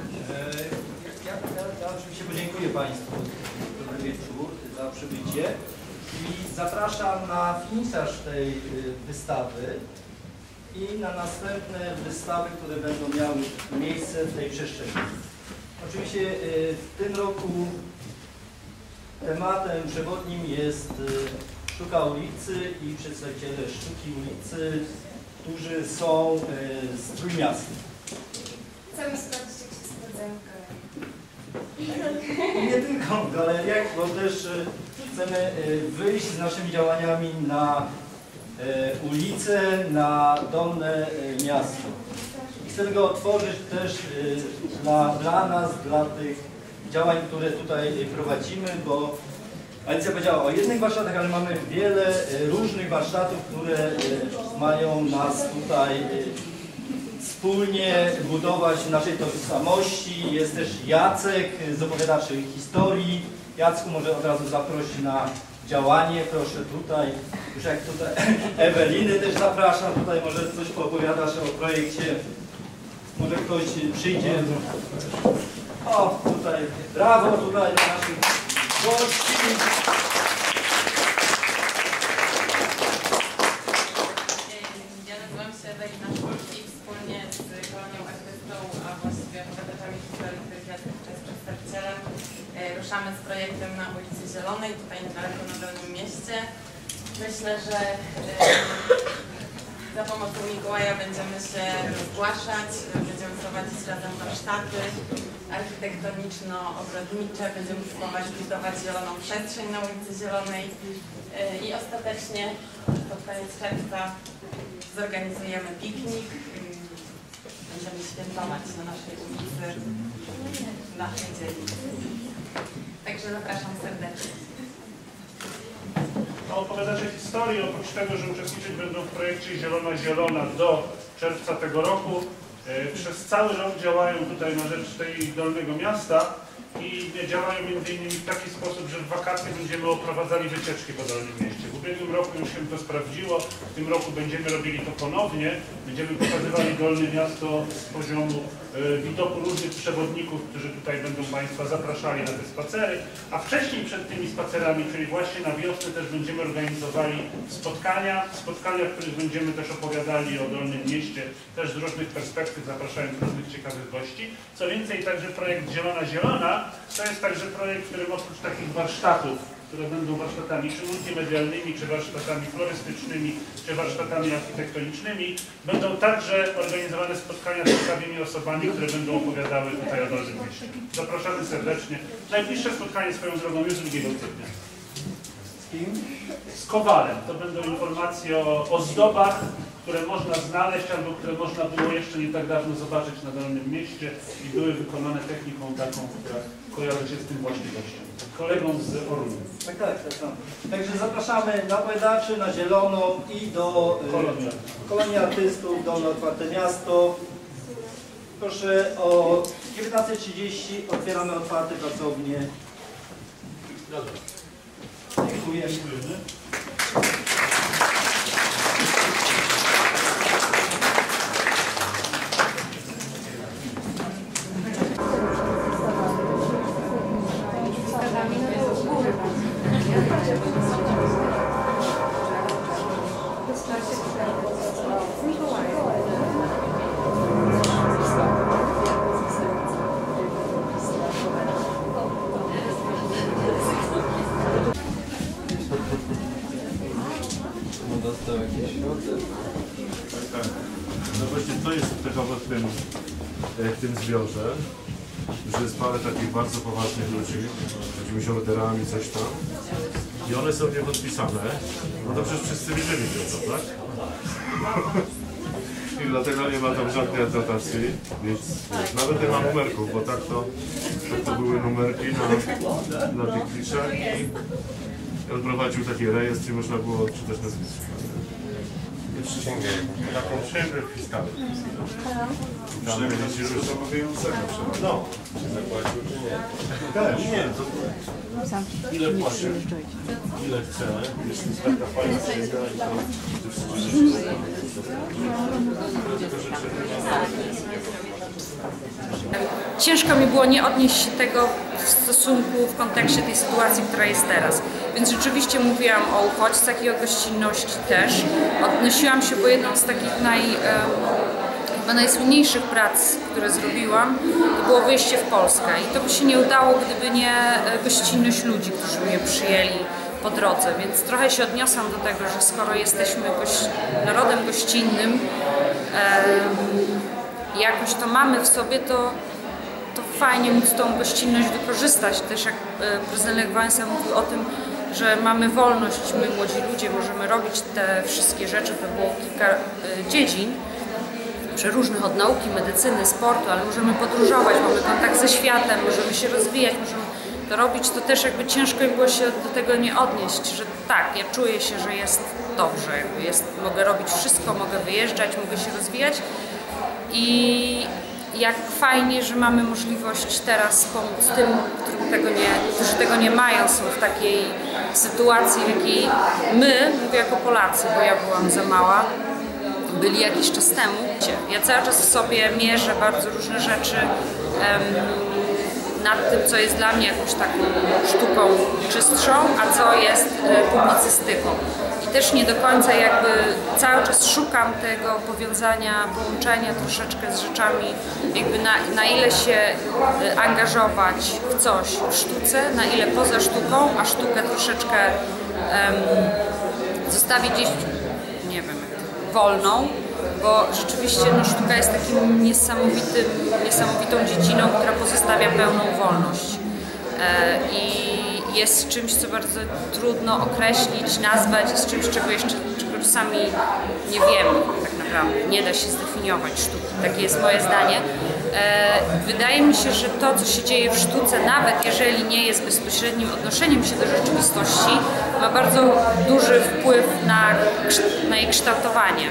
[SPEAKER 16] Ja, ja, ja oczywiście podziękuję Państwu. Dobry wieczór za przybycie i zapraszam na finisarz tej wystawy i na następne wystawy, które będą miały miejsce w tej przestrzeni. Oczywiście w tym roku tematem przewodnim jest sztuka ulicy i przedstawiciele sztuki ulicy, którzy są z Trójmiasta.
[SPEAKER 14] Chcemy sprawdzić, jak się sprawdzają
[SPEAKER 16] galerie. Nie tylko w galeriach, bo też chcemy wyjść z naszymi działaniami na ulicę, na Dolne Miasto. I chcemy go otworzyć też dla, dla nas, dla tych działań, które tutaj prowadzimy, bo Alicja powiedziała o jednych warsztatach, ale mamy wiele e, różnych warsztatów, które e, mają nas tutaj e, wspólnie budować w naszej tożsamości. Jest też Jacek z opowiadaczy historii. Jacku, może od razu zaprosić na działanie, proszę tutaj. Już jak tutaj Eweliny też zapraszam, tutaj może coś poopowiadasz o projekcie. Może ktoś przyjdzie. O, tutaj brawo tutaj dla naszych gości.
[SPEAKER 17] Ja nazywam się Ewelina Szulki i wspólnie z kolonią artystą, a właściwie opowiadaczami historii, których ja też przedstawicielem, ruszamy z projektem na ulicy Zielonej, tutaj niedaleko na Dolnym Mieście. Myślę, że za pomocą Mikołaja będziemy się zgłaszać, będziemy prowadzić razem warsztaty architektoniczno-ogrodnicze, będziemy próbować budować zieloną przestrzeń na ulicy Zielonej i ostatecznie pod koniec czerwca zorganizujemy piknik. Będziemy świętować na naszej ulicy, w naszej dzielnicy. Także zapraszam serdecznie.
[SPEAKER 18] Opowiadacze historii, oprócz tego, że uczestniczyć będą w projekcie Zielona Zielona do czerwca tego roku, przez cały rok działają tutaj na rzecz tej Dolnego Miasta i działają między innymi w taki sposób, że w wakacje będziemy oprowadzali wycieczki po Dolnym Mieście. W ubiegłym roku już się to sprawdziło, w tym roku będziemy robili to ponownie. Będziemy pokazywali Dolne Miasto z poziomu e, widoku różnych przewodników, którzy tutaj będą Państwa zapraszali na te spacery, a wcześniej przed tymi spacerami, czyli właśnie na wiosnę, też będziemy organizowali spotkania, spotkania, w których będziemy też opowiadali o Dolnym Mieście, też z różnych perspektyw, zapraszając różnych ciekawych gości. Co więcej, także projekt Zielona Zielona to jest także projekt, w którym oprócz takich warsztatów, które będą warsztatami czy multimedialnymi, czy warsztatami florystycznymi, czy warsztatami architektonicznymi, będą także organizowane spotkania z ciekawymi osobami, które będą opowiadały tutaj o Dolnym Mieście. Zapraszamy serdecznie. Najbliższe spotkanie swoją drogą już drugiego kwietnia. Z kim? Z Kowalem. To będą informacje o ozdobach, które można znaleźć albo które można było jeszcze nie tak dawno zobaczyć na Dolnym Mieście i były wykonane techniką taką, która kojarzy się z tym właściwością. Kolegą z Orlu.
[SPEAKER 16] Tak, tak, tak, tak. Także zapraszamy na opowiadaczy, na Zieloną i do y, Kolonii Artystów, Dolne Otwarte Miasto. Proszę o dziewiętnasta trzydzieści otwieramy otwarte pracownie. Dobra. Dziękuję. Dziękujemy.
[SPEAKER 10] Dostał jakieś środek.
[SPEAKER 19] Tak, tak. No właśnie to jest ciekawe w tym, w tym zbiorze, że jest parę takich bardzo poważnych ludzi, jakimiś orderami, coś tam. I one są niepodpisane. No to przecież wszyscy widzieli to, tak? I dlatego nie ma tam żadnej adnotacji, więc wiesz, nawet nie ma numerków, bo tak to, tak to były numerki na, na tych kliszach i on prowadził taki rejestr i można było czytać nazwisko. Księgę, taką księgę fiskalną. Tam będzie ci już obowiązującego trzeba. No. Czy zapłacił, czy nie? Też. Nie, to ile płaci? Ile chce? Jest taka fajna księga i to
[SPEAKER 20] Ciężko mi było nie odnieść tego w stosunku, w kontekście tej sytuacji, która jest teraz. Więc rzeczywiście mówiłam o uchodźcach i o gościnności też. Odnosiłam się, bo jedną z takich naj, chyba najsłynniejszych prac, które zrobiłam, to było wyjście w Polskę. I to by się nie udało, gdyby nie gościnność ludzi, którzy mnie przyjęli po drodze. Więc trochę się odniosłam do tego, że skoro jesteśmy goś, narodem gościnnym, i jakoś to mamy w sobie, to, to fajnie móc tą gościnność wykorzystać. Też jak prezydent Lech Wałęsa mówił o tym, że mamy wolność, my młodzi ludzie możemy robić te wszystkie rzeczy, to było kilka dziedzin, przeróżnych od nauki, medycyny, sportu, ale możemy podróżować, mamy kontakt ze światem, możemy się rozwijać, możemy to robić, to też jakby ciężko mi było się do tego nie odnieść, że tak, ja czuję się, że jest dobrze, jakby jest, mogę robić wszystko, mogę wyjeżdżać, mogę się rozwijać i jak fajnie, że mamy możliwość teraz pomóc tym, którym tego nie, którzy tego nie mają, są w takiej sytuacji, w jakiej my, mówię jako Polacy, bo ja byłam za mała, byli jakiś czas temu. Ja cały czas w sobie mierzę bardzo różne rzeczy um, nad tym, co jest dla mnie jakąś taką sztuką czystszą, a co jest e, publicystyką. I też nie do końca jakby cały czas szukam tego powiązania, połączenia troszeczkę z rzeczami, jakby na, na ile się e, angażować w coś w sztuce, na ile poza sztuką, a sztukę troszeczkę um, zostawić gdzieś, nie wiem, wolną, bo rzeczywiście no, sztuka jest takim niesamowitym, niesamowitą dziedziną, która pozostawia pełną wolność e, i jest czymś, co bardzo trudno określić, nazwać, jest czymś, czego jeszcze czego czasami nie wiemy tak naprawdę, nie da się zdefiniować sztuki, takie jest moje zdanie. E, wydaje mi się, że to, co się dzieje w sztuce, nawet jeżeli nie jest bezpośrednim odnoszeniem się do rzeczywistości, ma bardzo duży wpływ na, na jej kształtowanie.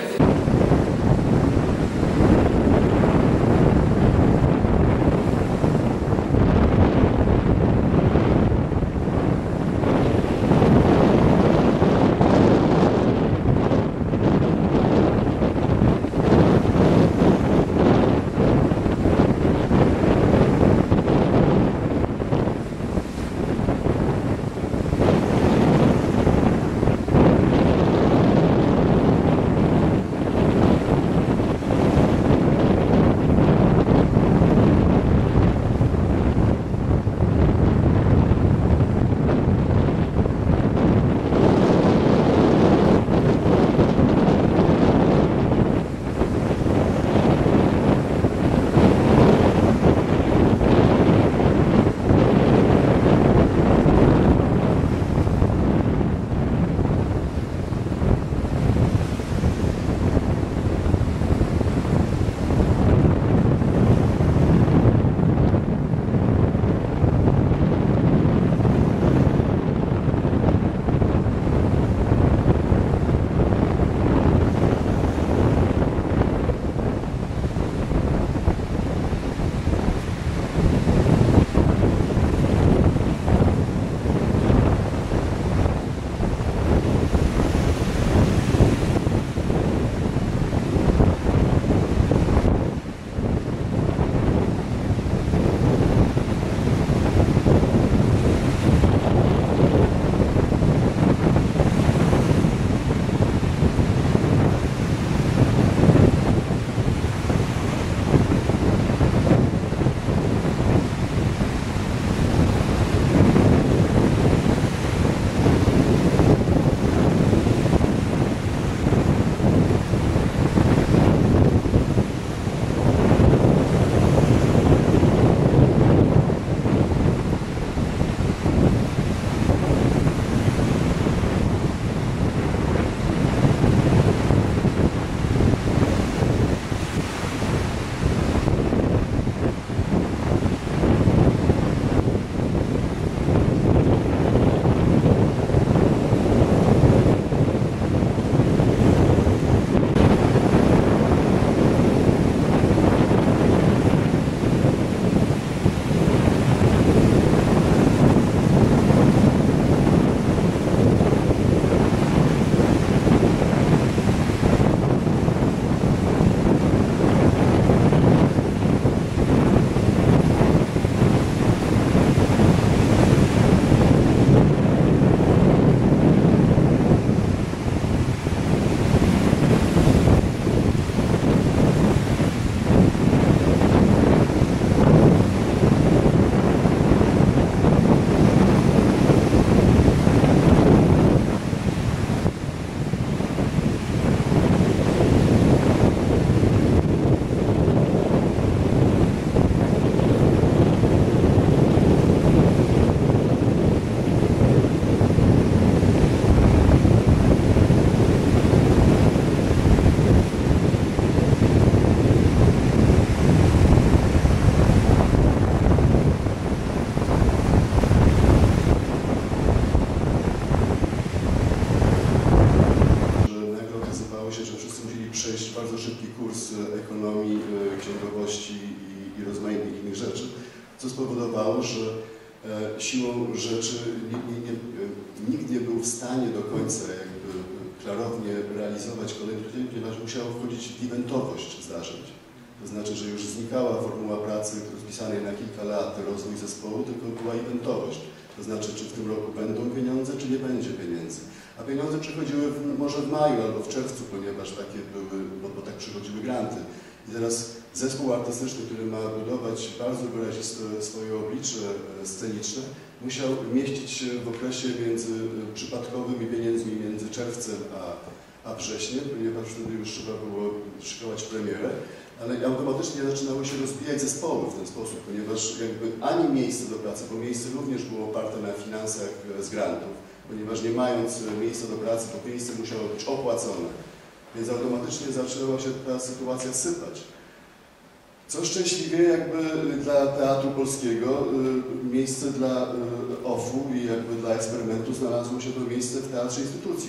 [SPEAKER 21] spowodowało, że siłą rzeczy nie, nie, nie, nikt nie był w stanie do końca jakby klarownie realizować kolejnych kryteriów, ponieważ musiało wchodzić w eventowość zdarzeń. To znaczy, że już znikała formuła pracy rozpisanej na kilka lat, rozwój zespołu, tylko była eventowość. To znaczy, czy w tym roku będą pieniądze, czy nie będzie pieniędzy. A pieniądze przychodziły w, może w maju albo w czerwcu, ponieważ takie były, bo, bo tak przychodziły granty. I teraz zespół artystyczny, który ma budować bardzo wyraziste swoje oblicze sceniczne, musiał mieścić się w okresie między przypadkowymi pieniędzmi między czerwcem a, a wrześniem, ponieważ wtedy już trzeba było szykować premierę, ale automatycznie zaczynały się rozbijać zespoły w ten sposób, ponieważ jakby ani miejsce do pracy, bo miejsce również było oparte na finansach z grantów, ponieważ nie mając miejsca do pracy, to miejsce musiało być opłacone. Więc automatycznie zaczęła się ta sytuacja sypać. Co szczęśliwie jakby dla Teatru Polskiego miejsce dla O F U i jakby dla eksperymentu znalazło się to miejsce w Teatrze Instytucji.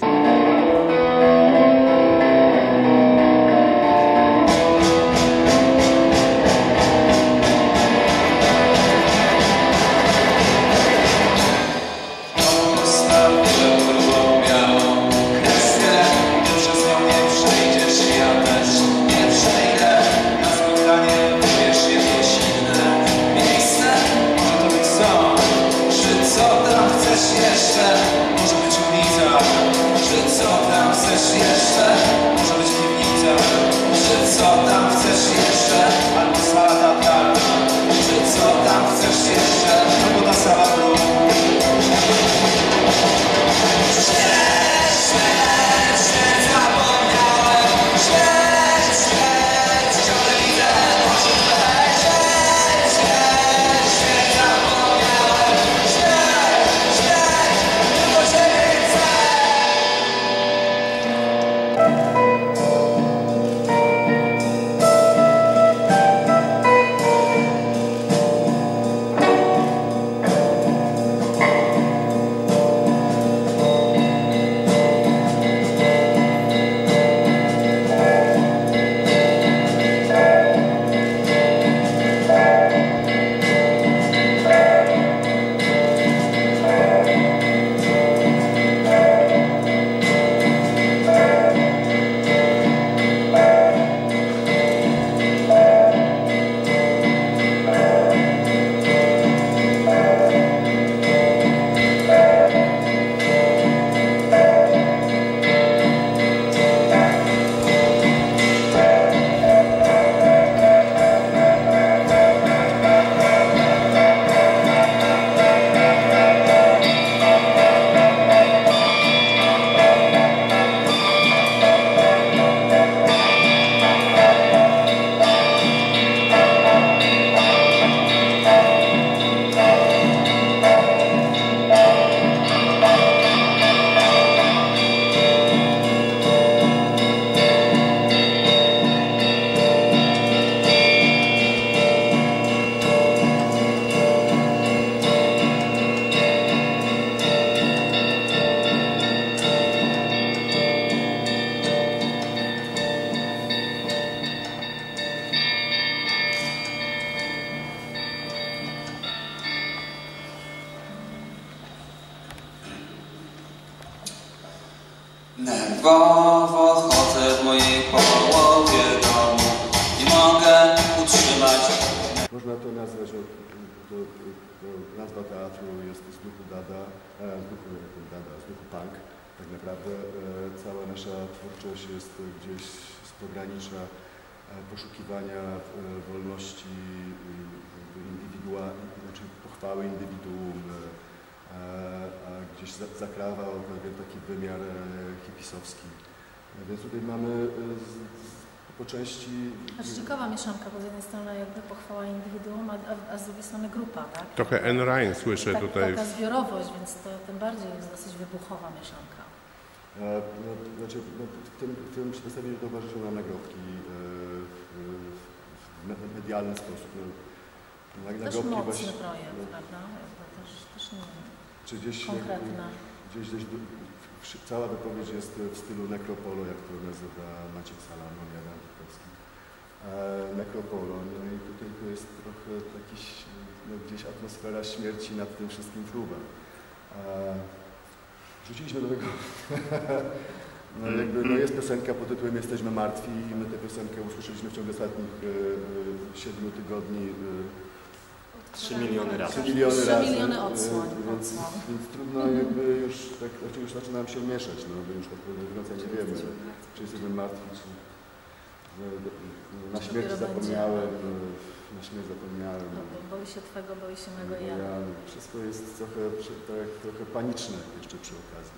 [SPEAKER 22] Nerwowo chodzę w mojej połowie domu i mogę utrzymać.
[SPEAKER 21] Można to nazwać, to, to, to nazwa teatru jest z duchu Dada, z duchu Dada, z duchu punk. Tak naprawdę e, cała nasza twórczość jest gdzieś z pogranicza e, poszukiwania e, wolności indywidua, znaczy pochwały indywiduum, e, a gdzieś zakrawał pewien taki wymiar hipisowski. Więc tutaj mamy po części...
[SPEAKER 23] Znaczy ciekawa mieszanka, bo z jednej strony jakby pochwała indywiduum, a, a z drugiej strony grupa, tak?
[SPEAKER 5] Trochę Ayn Rand słyszę
[SPEAKER 23] tak,
[SPEAKER 5] tutaj.
[SPEAKER 23] Taka zbiorowość, więc to tym bardziej jest dosyć wybuchowa mieszanka.
[SPEAKER 21] No, znaczy, no, w tym, w tym przedstawieniu towarzyszą nam nagrobki w, w medialny sposób.
[SPEAKER 23] Nagrobki też mocny właśnie, projekt, no, prawda? Też, też nie wiem.
[SPEAKER 21] Czy gdzieś,
[SPEAKER 23] konkretna.
[SPEAKER 21] Gdzieś, gdzieś cała wypowiedź jest w stylu Nekropolo, jak to nazywa Maciek Salamon, Adam Witowski. E, Nekropolo, no i tutaj to jest trochę jakiś no, gdzieś atmosfera śmierci nad tym wszystkim fruwa. Wrzuciliśmy do tego, no, jakby, no jest piosenka pod tytułem Jesteśmy martwi i my tę piosenkę usłyszeliśmy w ciągu ostatnich e, e, siedmiu tygodni.
[SPEAKER 10] Trzy miliony razy.
[SPEAKER 21] Trzy miliony
[SPEAKER 23] Trzy
[SPEAKER 21] razy.
[SPEAKER 23] miliony odsłon.
[SPEAKER 21] E, więc, więc trudno jakby już, tak, już zaczyna nam się mieszać, no bo już tak do końca nie wiemy, czy jesteśmy martwi, czy na śmierć zapomniałem, na śmierć zapomniałem.
[SPEAKER 23] No, bo boi się Twego, boi się mego ja.
[SPEAKER 21] ja. Wszystko jest trochę, tak, trochę paniczne jeszcze przy okazji.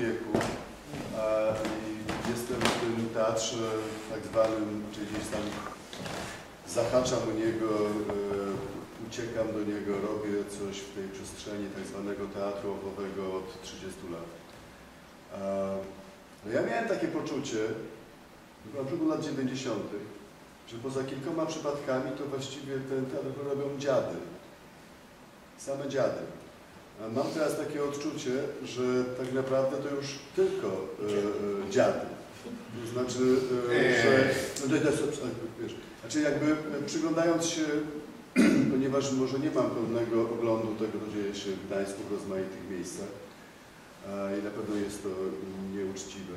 [SPEAKER 21] wieku. A jestem w tym teatrze tak zwanym, czyli gdzieś tam zahaczam u niego, uciekam do niego, robię coś w tej przestrzeni tak zwanego teatru opowego od trzydziestu lat. No ja miałem takie poczucie, na początku lat dziewięćdziesiątych, że poza kilkoma przypadkami to właściwie ten teatr robią dziady. Same dziady. A mam teraz takie odczucie, że tak naprawdę to już tylko e, e, dziady. To znaczy, e, że... No, wiesz, znaczy jakby przyglądając się, ponieważ może nie mam pełnego oglądu tego, co dzieje się w Gdańsku w rozmaitych miejscach i na pewno jest to nieuczciwe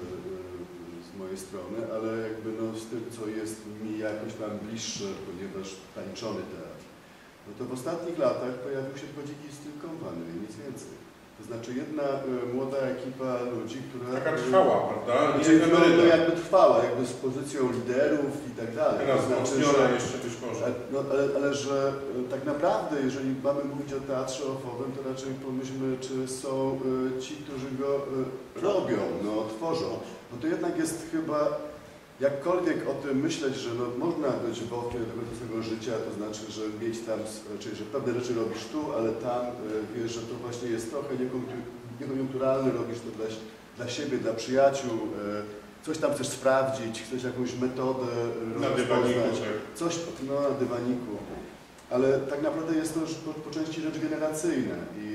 [SPEAKER 21] z mojej strony, ale jakby no z tym, co jest mi jakoś tam bliższe, ponieważ tańczony teatr, no to w ostatnich latach pojawił się tylko Dziki styl kompany i nic więcej. To znaczy jedna y, młoda ekipa ludzi, która...
[SPEAKER 5] Taka trwała, prawda?
[SPEAKER 21] Nie, no, no jakby trwała, jakby z pozycją liderów i tak dalej.
[SPEAKER 5] Teraz
[SPEAKER 21] to znaczy, że,
[SPEAKER 5] jeszcze być może.
[SPEAKER 21] No, ale, ale że y, tak naprawdę, jeżeli mamy mówić o teatrze ofowym, to raczej pomyślmy, czy są y, ci, którzy go y, robią, no, tworzą. No to jednak jest chyba... Jakkolwiek o tym myśleć, że no, można być w ofie tego swojego życia, to znaczy, że mieć tam, czyli że pewne rzeczy robisz tu, ale tam wiesz, że to właśnie jest trochę niekoniunkturalne, robisz to dla, dla siebie, dla przyjaciół, coś tam chcesz sprawdzić, chcesz jakąś metodę
[SPEAKER 5] na dywaniku,
[SPEAKER 21] coś no, na dywaniku, ale tak naprawdę jest to po, po części rzecz generacyjna i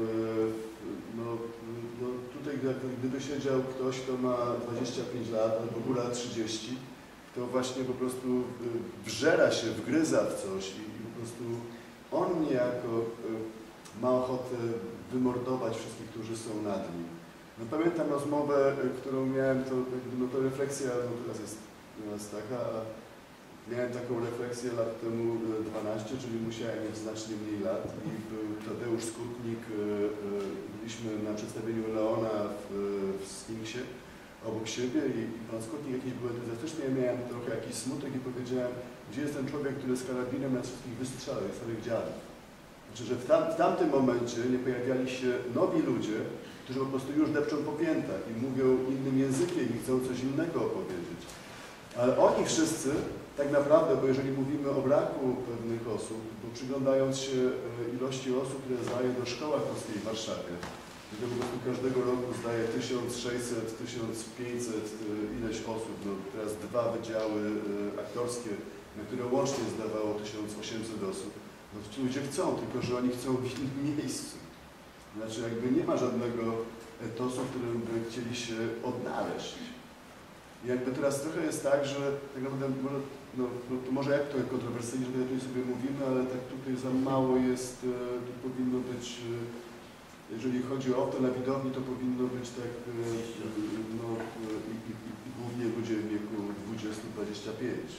[SPEAKER 21] no, no, tutaj gdyby siedział ktoś, kto ma dwadzieścia pięć lat albo góra trzydzieści, to właśnie po prostu wżera się, wgryza w coś i, i po prostu on niejako ma ochotę wymordować wszystkich, którzy są nad nim. No, pamiętam rozmowę, którą miałem, to, no, to refleksja, no teraz jest teraz taka, a miałem taką refleksję lat temu dwanaście, czyli musiałem mieć znacznie mniej lat i był Tadeusz Skutnik, byliśmy na przedstawieniu Leona w, w Sfinksie obok siebie i pan Skutnik jakiś był entuzjastyczny, ja miałem trochę jakiś smutek i powiedziałem, gdzie jest ten człowiek, który z karabinem nas wszystkich wystrzela, jest samych dziadów. Znaczy, że w, tam, w tamtym momencie nie pojawiali się nowi ludzie, którzy po prostu już depczą po piętach i mówią innym językiem i chcą coś innego opowiedzieć. Ale oni wszyscy, tak naprawdę, bo jeżeli mówimy o braku pewnych osób, bo przyglądając się ilości osób, które zdaje do szkoły polskiej w Warszawie, gdzie po prostu każdego roku zdaje tysiąc sześćset, tysiąc pięćset ileś osób, no teraz dwa wydziały aktorskie, na które łącznie zdawało tysiąc osiemset osób, no ci ludzie chcą, tylko że oni chcą w innym miejscu. Znaczy jakby nie ma żadnego etosu, w którym by chcieli się odnaleźć. I jakby teraz trochę jest tak, że tak naprawdę, no, no, to może jak to kontrowersyjnie, że tutaj sobie mówimy, ale tak tutaj za mało jest, tu powinno być, jeżeli chodzi o to na widowni, to powinno być tak, no, i, i, i głównie ludzie w wieku dwudziestu do dwudziestu pięciu.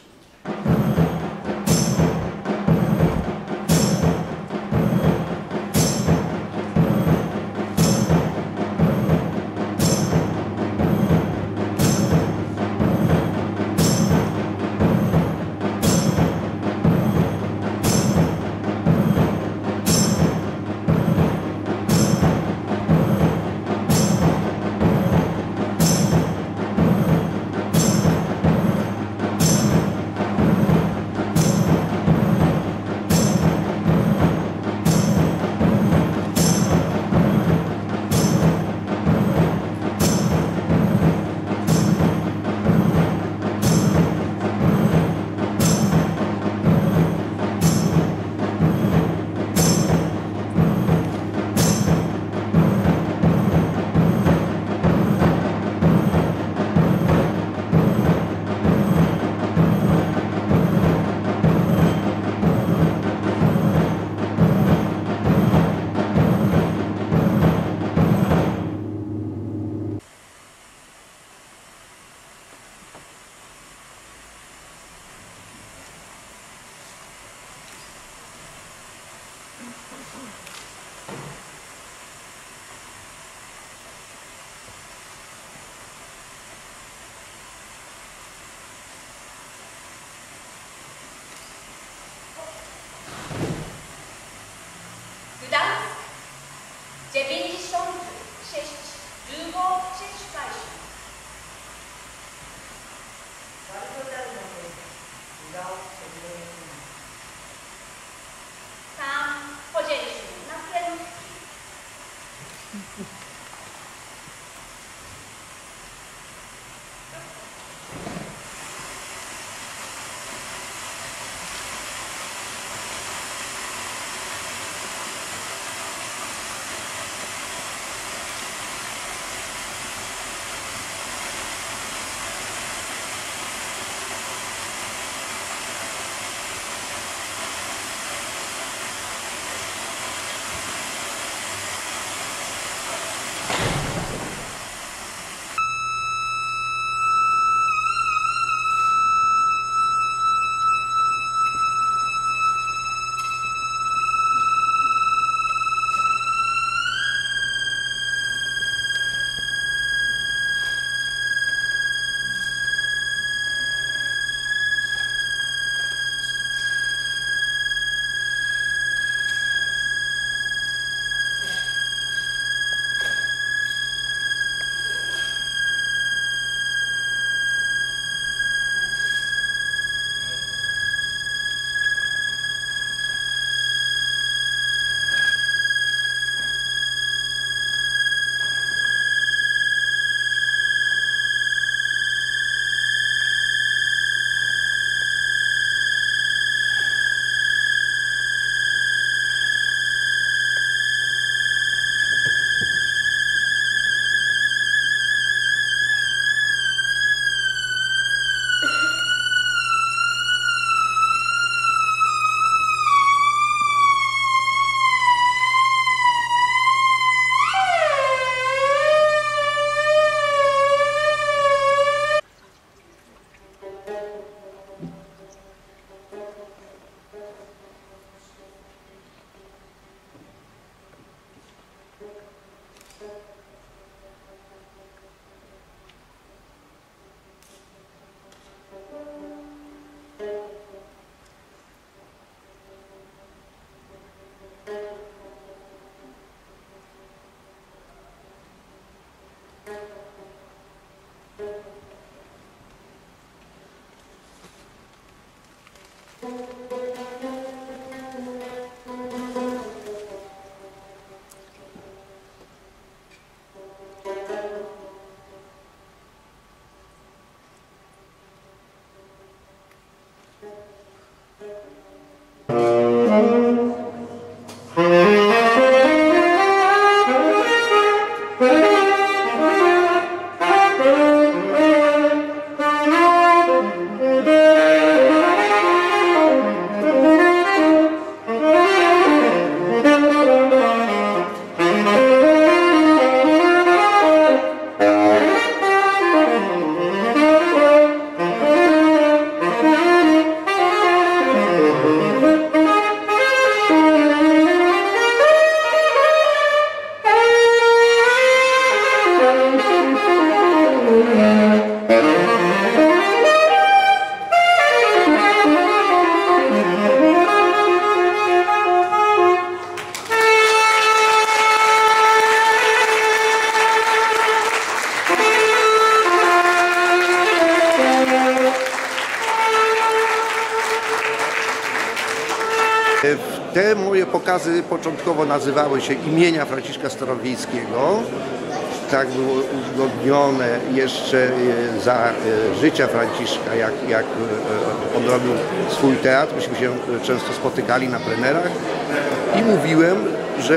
[SPEAKER 2] Te moje pokazy początkowo nazywały się imienia Franciszka Starowiejskiego. Tak było uzgodnione jeszcze za życia Franciszka, jak, jak on robił swój teatr. Myśmy się często spotykali na plenerach i mówiłem, że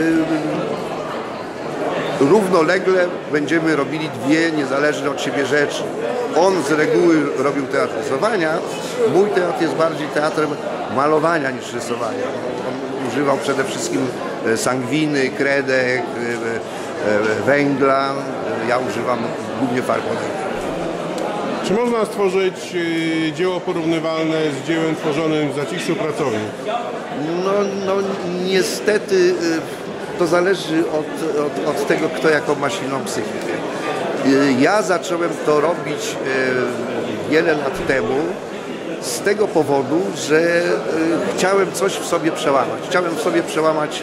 [SPEAKER 2] równolegle będziemy robili dwie niezależne od siebie rzeczy. On z reguły robił teatr rysowania, mój teatr jest bardziej teatrem malowania niż rysowania. On używał przede wszystkim sangwiny, kredek, węgla, ja używam głównie farbowych.
[SPEAKER 5] Czy można stworzyć dzieło porównywalne z dziełem tworzonym w zaciszu pracowni?
[SPEAKER 2] No, no niestety to zależy od, od, od tego, kto jaką ma silną psychikę. Ja zacząłem to robić wiele lat temu z tego powodu, że chciałem coś w sobie przełamać. Chciałem w sobie przełamać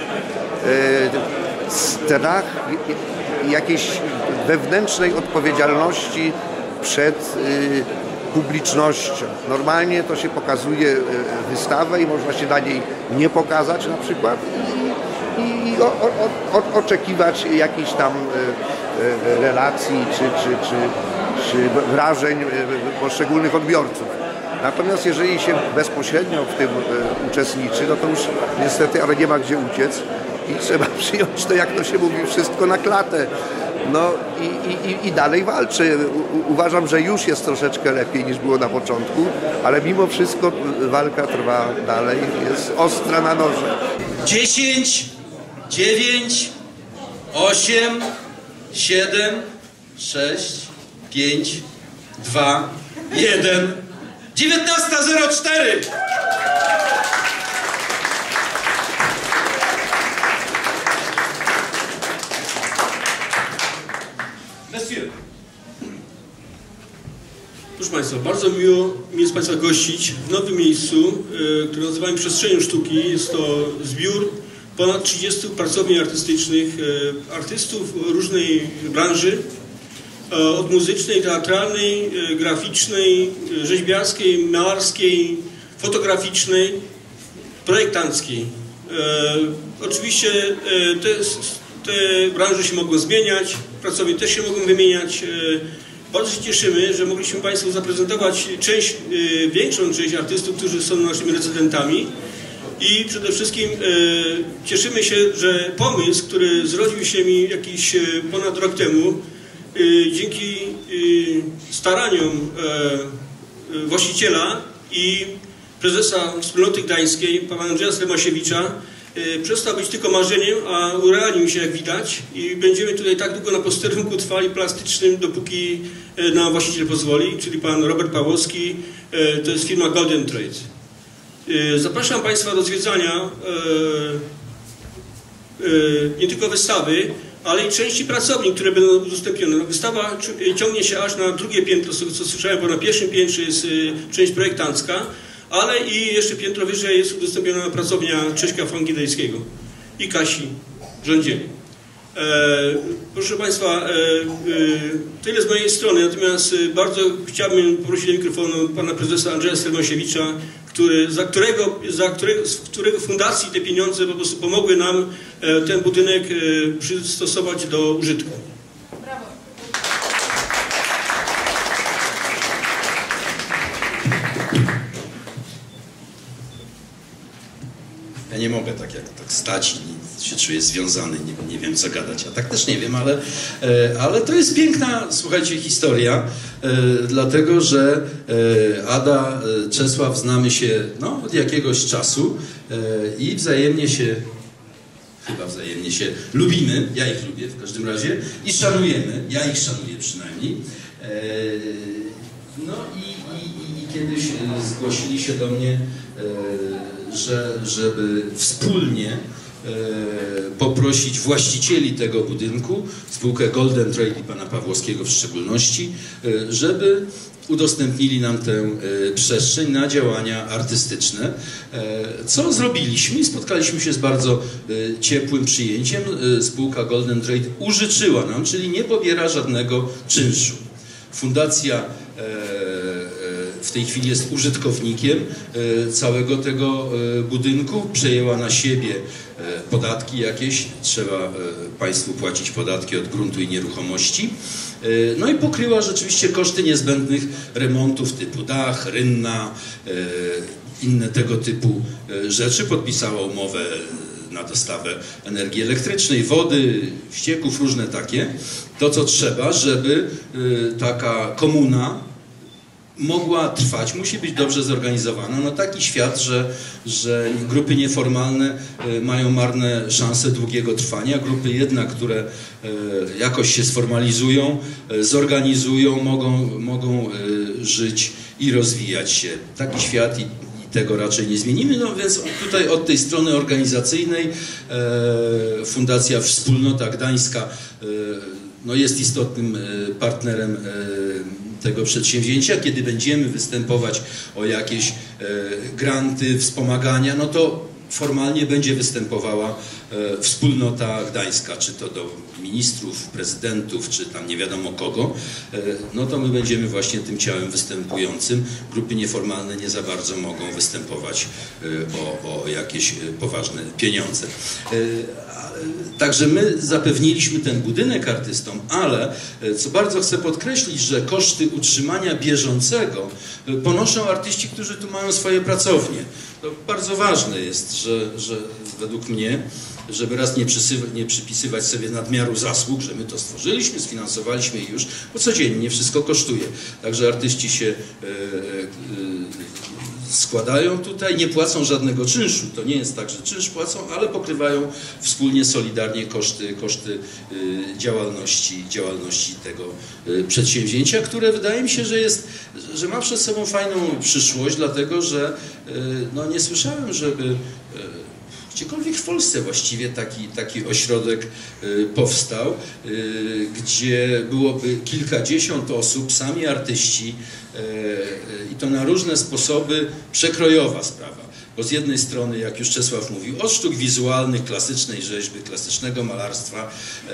[SPEAKER 2] strach jakiejś wewnętrznej odpowiedzialności przed publicznością. Normalnie to się pokazuje wystawę i można się na niej nie pokazać na przykład i, i o, o, o, oczekiwać jakichś tam relacji czy, czy, czy, czy wrażeń poszczególnych odbiorców. Natomiast jeżeli się bezpośrednio w tym uczestniczy, no to już niestety, ale nie ma gdzie uciec i trzeba przyjąć to, jak to się mówi, wszystko na klatę. No i, i, i dalej walczę. U, uważam, że już jest troszeczkę lepiej niż było na początku, ale mimo wszystko walka trwa dalej, jest ostra na noże.
[SPEAKER 4] dziesięć, dziewięć, osiem, siedem, sześć, pięć, dwa, jeden, dziewiętnasta zero cztery.
[SPEAKER 7] Proszę Państwa, bardzo miło mi jest Państwa gościć w nowym miejscu, y, które nazywamy Przestrzenią Sztuki. Jest to zbiór ponad trzydziestu pracowni artystycznych, y, artystów różnej branży, y, od muzycznej, teatralnej, y, graficznej, y, rzeźbiarskiej, malarskiej, fotograficznej, projektanckiej. Y, oczywiście y, te, te branże się mogą zmieniać, pracownie też się mogą wymieniać. Y, Bardzo się cieszymy, że mogliśmy Państwu zaprezentować część, y, większą część artystów, którzy są naszymi rezydentami i przede wszystkim y, cieszymy się, że pomysł, który zrodził się mi jakiś y, ponad rok temu, y, dzięki y, staraniom y, y, właściciela i prezesa Wspólnoty Gdańskiej, pana Andrzeja Stremasiewicza, przestał być tylko marzeniem, a urealnił się, jak widać, i będziemy tutaj tak długo na posterunku trwali plastycznym, dopóki nam właściciel pozwoli, czyli pan Robert Pawłowski, to jest firma Golden Trade. Zapraszam Państwa do zwiedzania nie tylko wystawy, ale i części pracowni, które będą udostępnione. Wystawa ciągnie się aż na drugie piętro, co słyszałem, bo na pierwszym piętrze jest część projektancka, ale i jeszcze piętro wyżej jest udostępniona pracownia Cześka Frangidejskiego i Kasi Rządzieli. E, proszę Państwa, e, e, tyle z mojej strony, natomiast bardzo chciałbym poprosić do mikrofonu pana prezesa Andrzeja Stremasiewicza, który, za, którego, za którego, z którego fundacji te pieniądze po prostu pomogły nam e, ten budynek e, przystosować do użytku.
[SPEAKER 15] Brawo.
[SPEAKER 4] Ja nie mogę tak jak tak stać i się czuję związany, nie, nie wiem co gadać. Ja tak też nie wiem, ale, ale to jest piękna, słuchajcie, historia, dlatego że Ada, Czesław znamy się no, od jakiegoś czasu i wzajemnie się, chyba wzajemnie się lubimy, ja ich lubię w każdym razie i szanujemy, ja ich szanuję przynajmniej. No i, i, i kiedyś zgłosili się do mnie, że, żeby wspólnie poprosić właścicieli tego budynku, spółkę Golden Trade i pana Pawłowskiego w szczególności, żeby udostępnili nam tę przestrzeń na działania artystyczne, co zrobiliśmy i spotkaliśmy się z bardzo ciepłym przyjęciem. Spółka Golden Trade użyczyła nam, czyli nie pobiera żadnego czynszu. Fundacja w tej chwili jest użytkownikiem całego tego budynku, przejęła na siebie podatki jakieś, trzeba państwu płacić podatki od gruntu i nieruchomości, no i pokryła rzeczywiście koszty niezbędnych remontów typu dach, rynna, inne tego typu rzeczy, podpisała umowę na dostawę energii elektrycznej, wody, ścieków, różne takie, to co trzeba, żeby taka komuna mogła trwać, musi być dobrze zorganizowana. No taki świat, że, że grupy nieformalne mają marne szanse długiego trwania, grupy jednak, które jakoś się sformalizują, zorganizują, mogą, mogą żyć i rozwijać się. Taki świat i tego raczej nie zmienimy, no więc tutaj od tej strony organizacyjnej e, Fundacja Wspólnota Gdańska e, no jest istotnym e, partnerem e, tego przedsięwzięcia. Kiedy będziemy występować o jakieś e, granty, wspomagania, no to formalnie będzie występowała e, Wspólnota Gdańska, czy to do ministrów, prezydentów, czy tam nie wiadomo kogo, e, no to my będziemy właśnie tym ciałem występującym. Grupy nieformalne nie za bardzo mogą występować e, o, o jakieś e, poważne pieniądze. E, Także my zapewniliśmy ten budynek artystom, ale co bardzo chcę podkreślić, że koszty utrzymania bieżącego ponoszą artyści, którzy tu mają swoje pracownie. To bardzo ważne jest, że, że według mnie, żeby raz nie, nie przypisywać sobie nadmiaru zasług, że my to stworzyliśmy, sfinansowaliśmy i już, bo codziennie wszystko kosztuje. Także artyści się e, e, składają tutaj, nie płacą żadnego czynszu. To nie jest tak, że czynsz płacą, ale pokrywają wspólnie, solidarnie koszty, koszty y, działalności, działalności tego y, przedsięwzięcia, które wydaje mi się, że jest, że ma przed sobą fajną przyszłość, dlatego że y, no nie słyszałem, żeby y, gdziekolwiek w Polsce właściwie taki, taki ośrodek y, powstał, y, gdzie byłoby kilkadziesiąt osób, sami artyści, i to na różne sposoby, przekrojowa sprawa. Bo z jednej strony, jak już Czesław mówił, od sztuk wizualnych, klasycznej rzeźby, klasycznego malarstwa,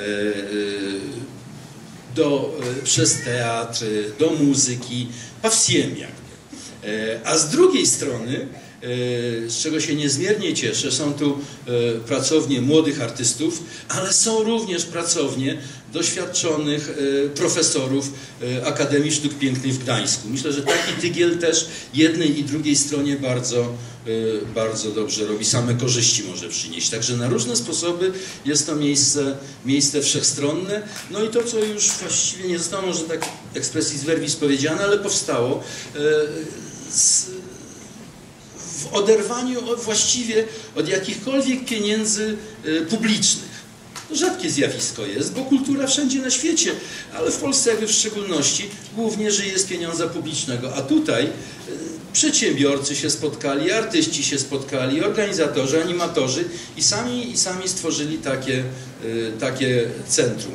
[SPEAKER 4] do, przez teatr, do muzyki, pawsiem jakby. A z drugiej strony, z czego się niezmiernie cieszę, są tu pracownie młodych artystów, ale są również pracownie doświadczonych profesorów Akademii Sztuk Pięknych w Gdańsku. Myślę, że taki tygiel też jednej i drugiej stronie bardzo, bardzo dobrze robi, same korzyści może przynieść. Także na różne sposoby jest to miejsce, miejsce wszechstronne. No i to, co już właściwie nie zostało może tak expressis verbis powiedziane, ale powstało z, w oderwaniu od, właściwie od jakichkolwiek pieniędzy publicznych. To rzadkie zjawisko jest, bo kultura wszędzie na świecie, ale w Polsce jakby w szczególności głównie żyje z pieniądza publicznego. A tutaj przedsiębiorcy się spotkali, artyści się spotkali, organizatorzy, animatorzy i sami, i sami stworzyli takie, takie centrum.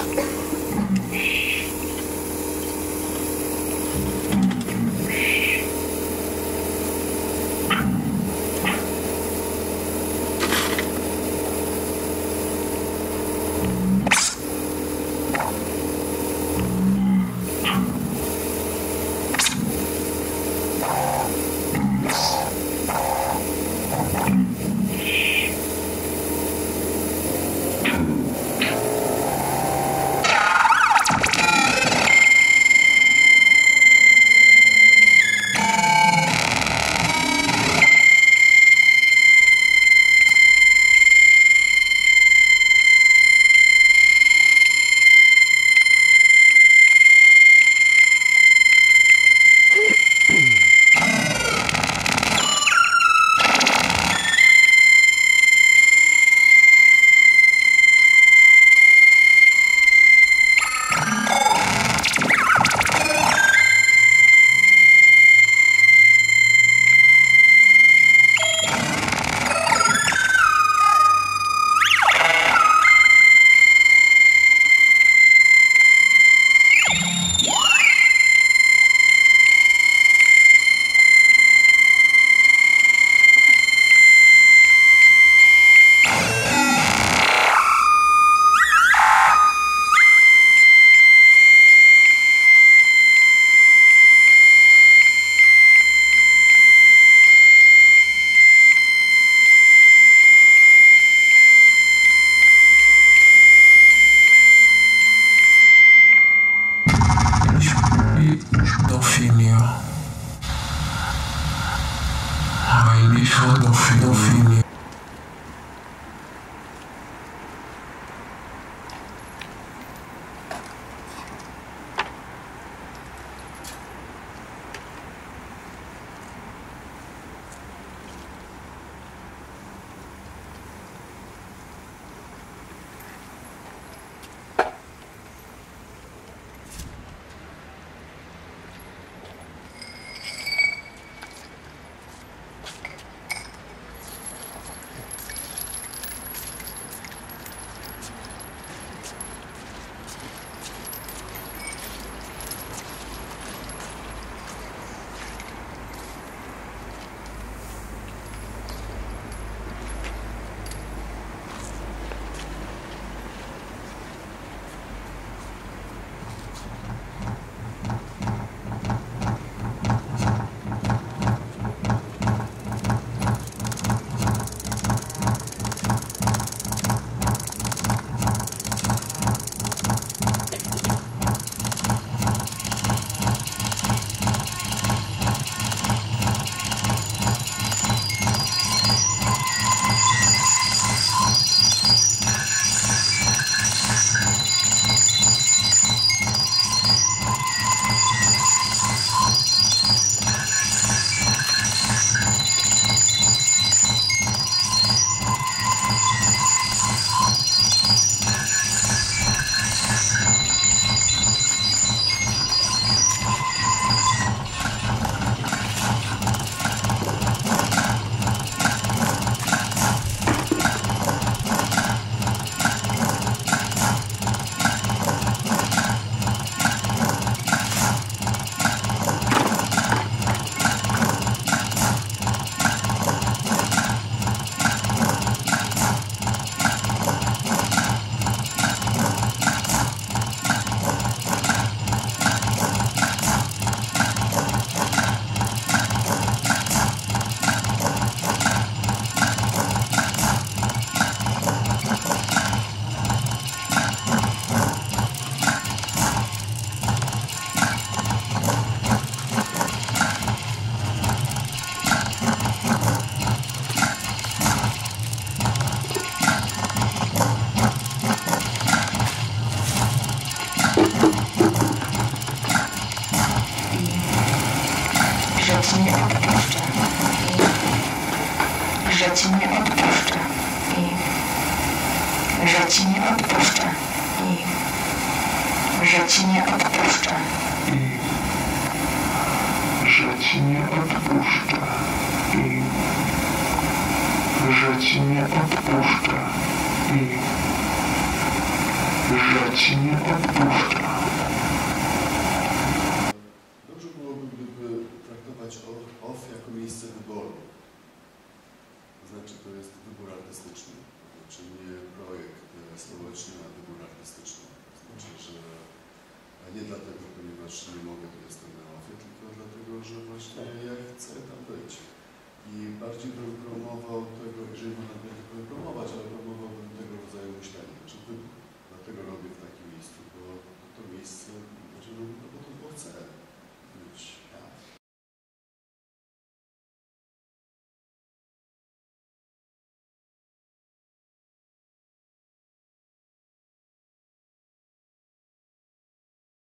[SPEAKER 6] ci nie odpuszczę i że ci nie odpuszczę i że ci nie odpuszczę i że ci nie odpuszczę i że ci nie odpuszczę i że ci nie odpuszcza.
[SPEAKER 21] Dobrze byłoby, gdyby traktować O F jako miejsce wyboru. To znaczy, to jest wybór artystyczny, znaczy nie projekt społeczny, a wybór artystyczny. To znaczy, że a nie dlatego, ponieważ nie mogę, to jestem na O F ie, tylko dlatego, że właśnie ja chcę tam być. I bardziej bym promował tego, jeżeli można będzie promować, ale promowałbym tego rodzaju myślenie, znaczy wybór. Dlatego robię w takim miejscu, bo to miejsce, znaczy robię to, bo to bo chcę.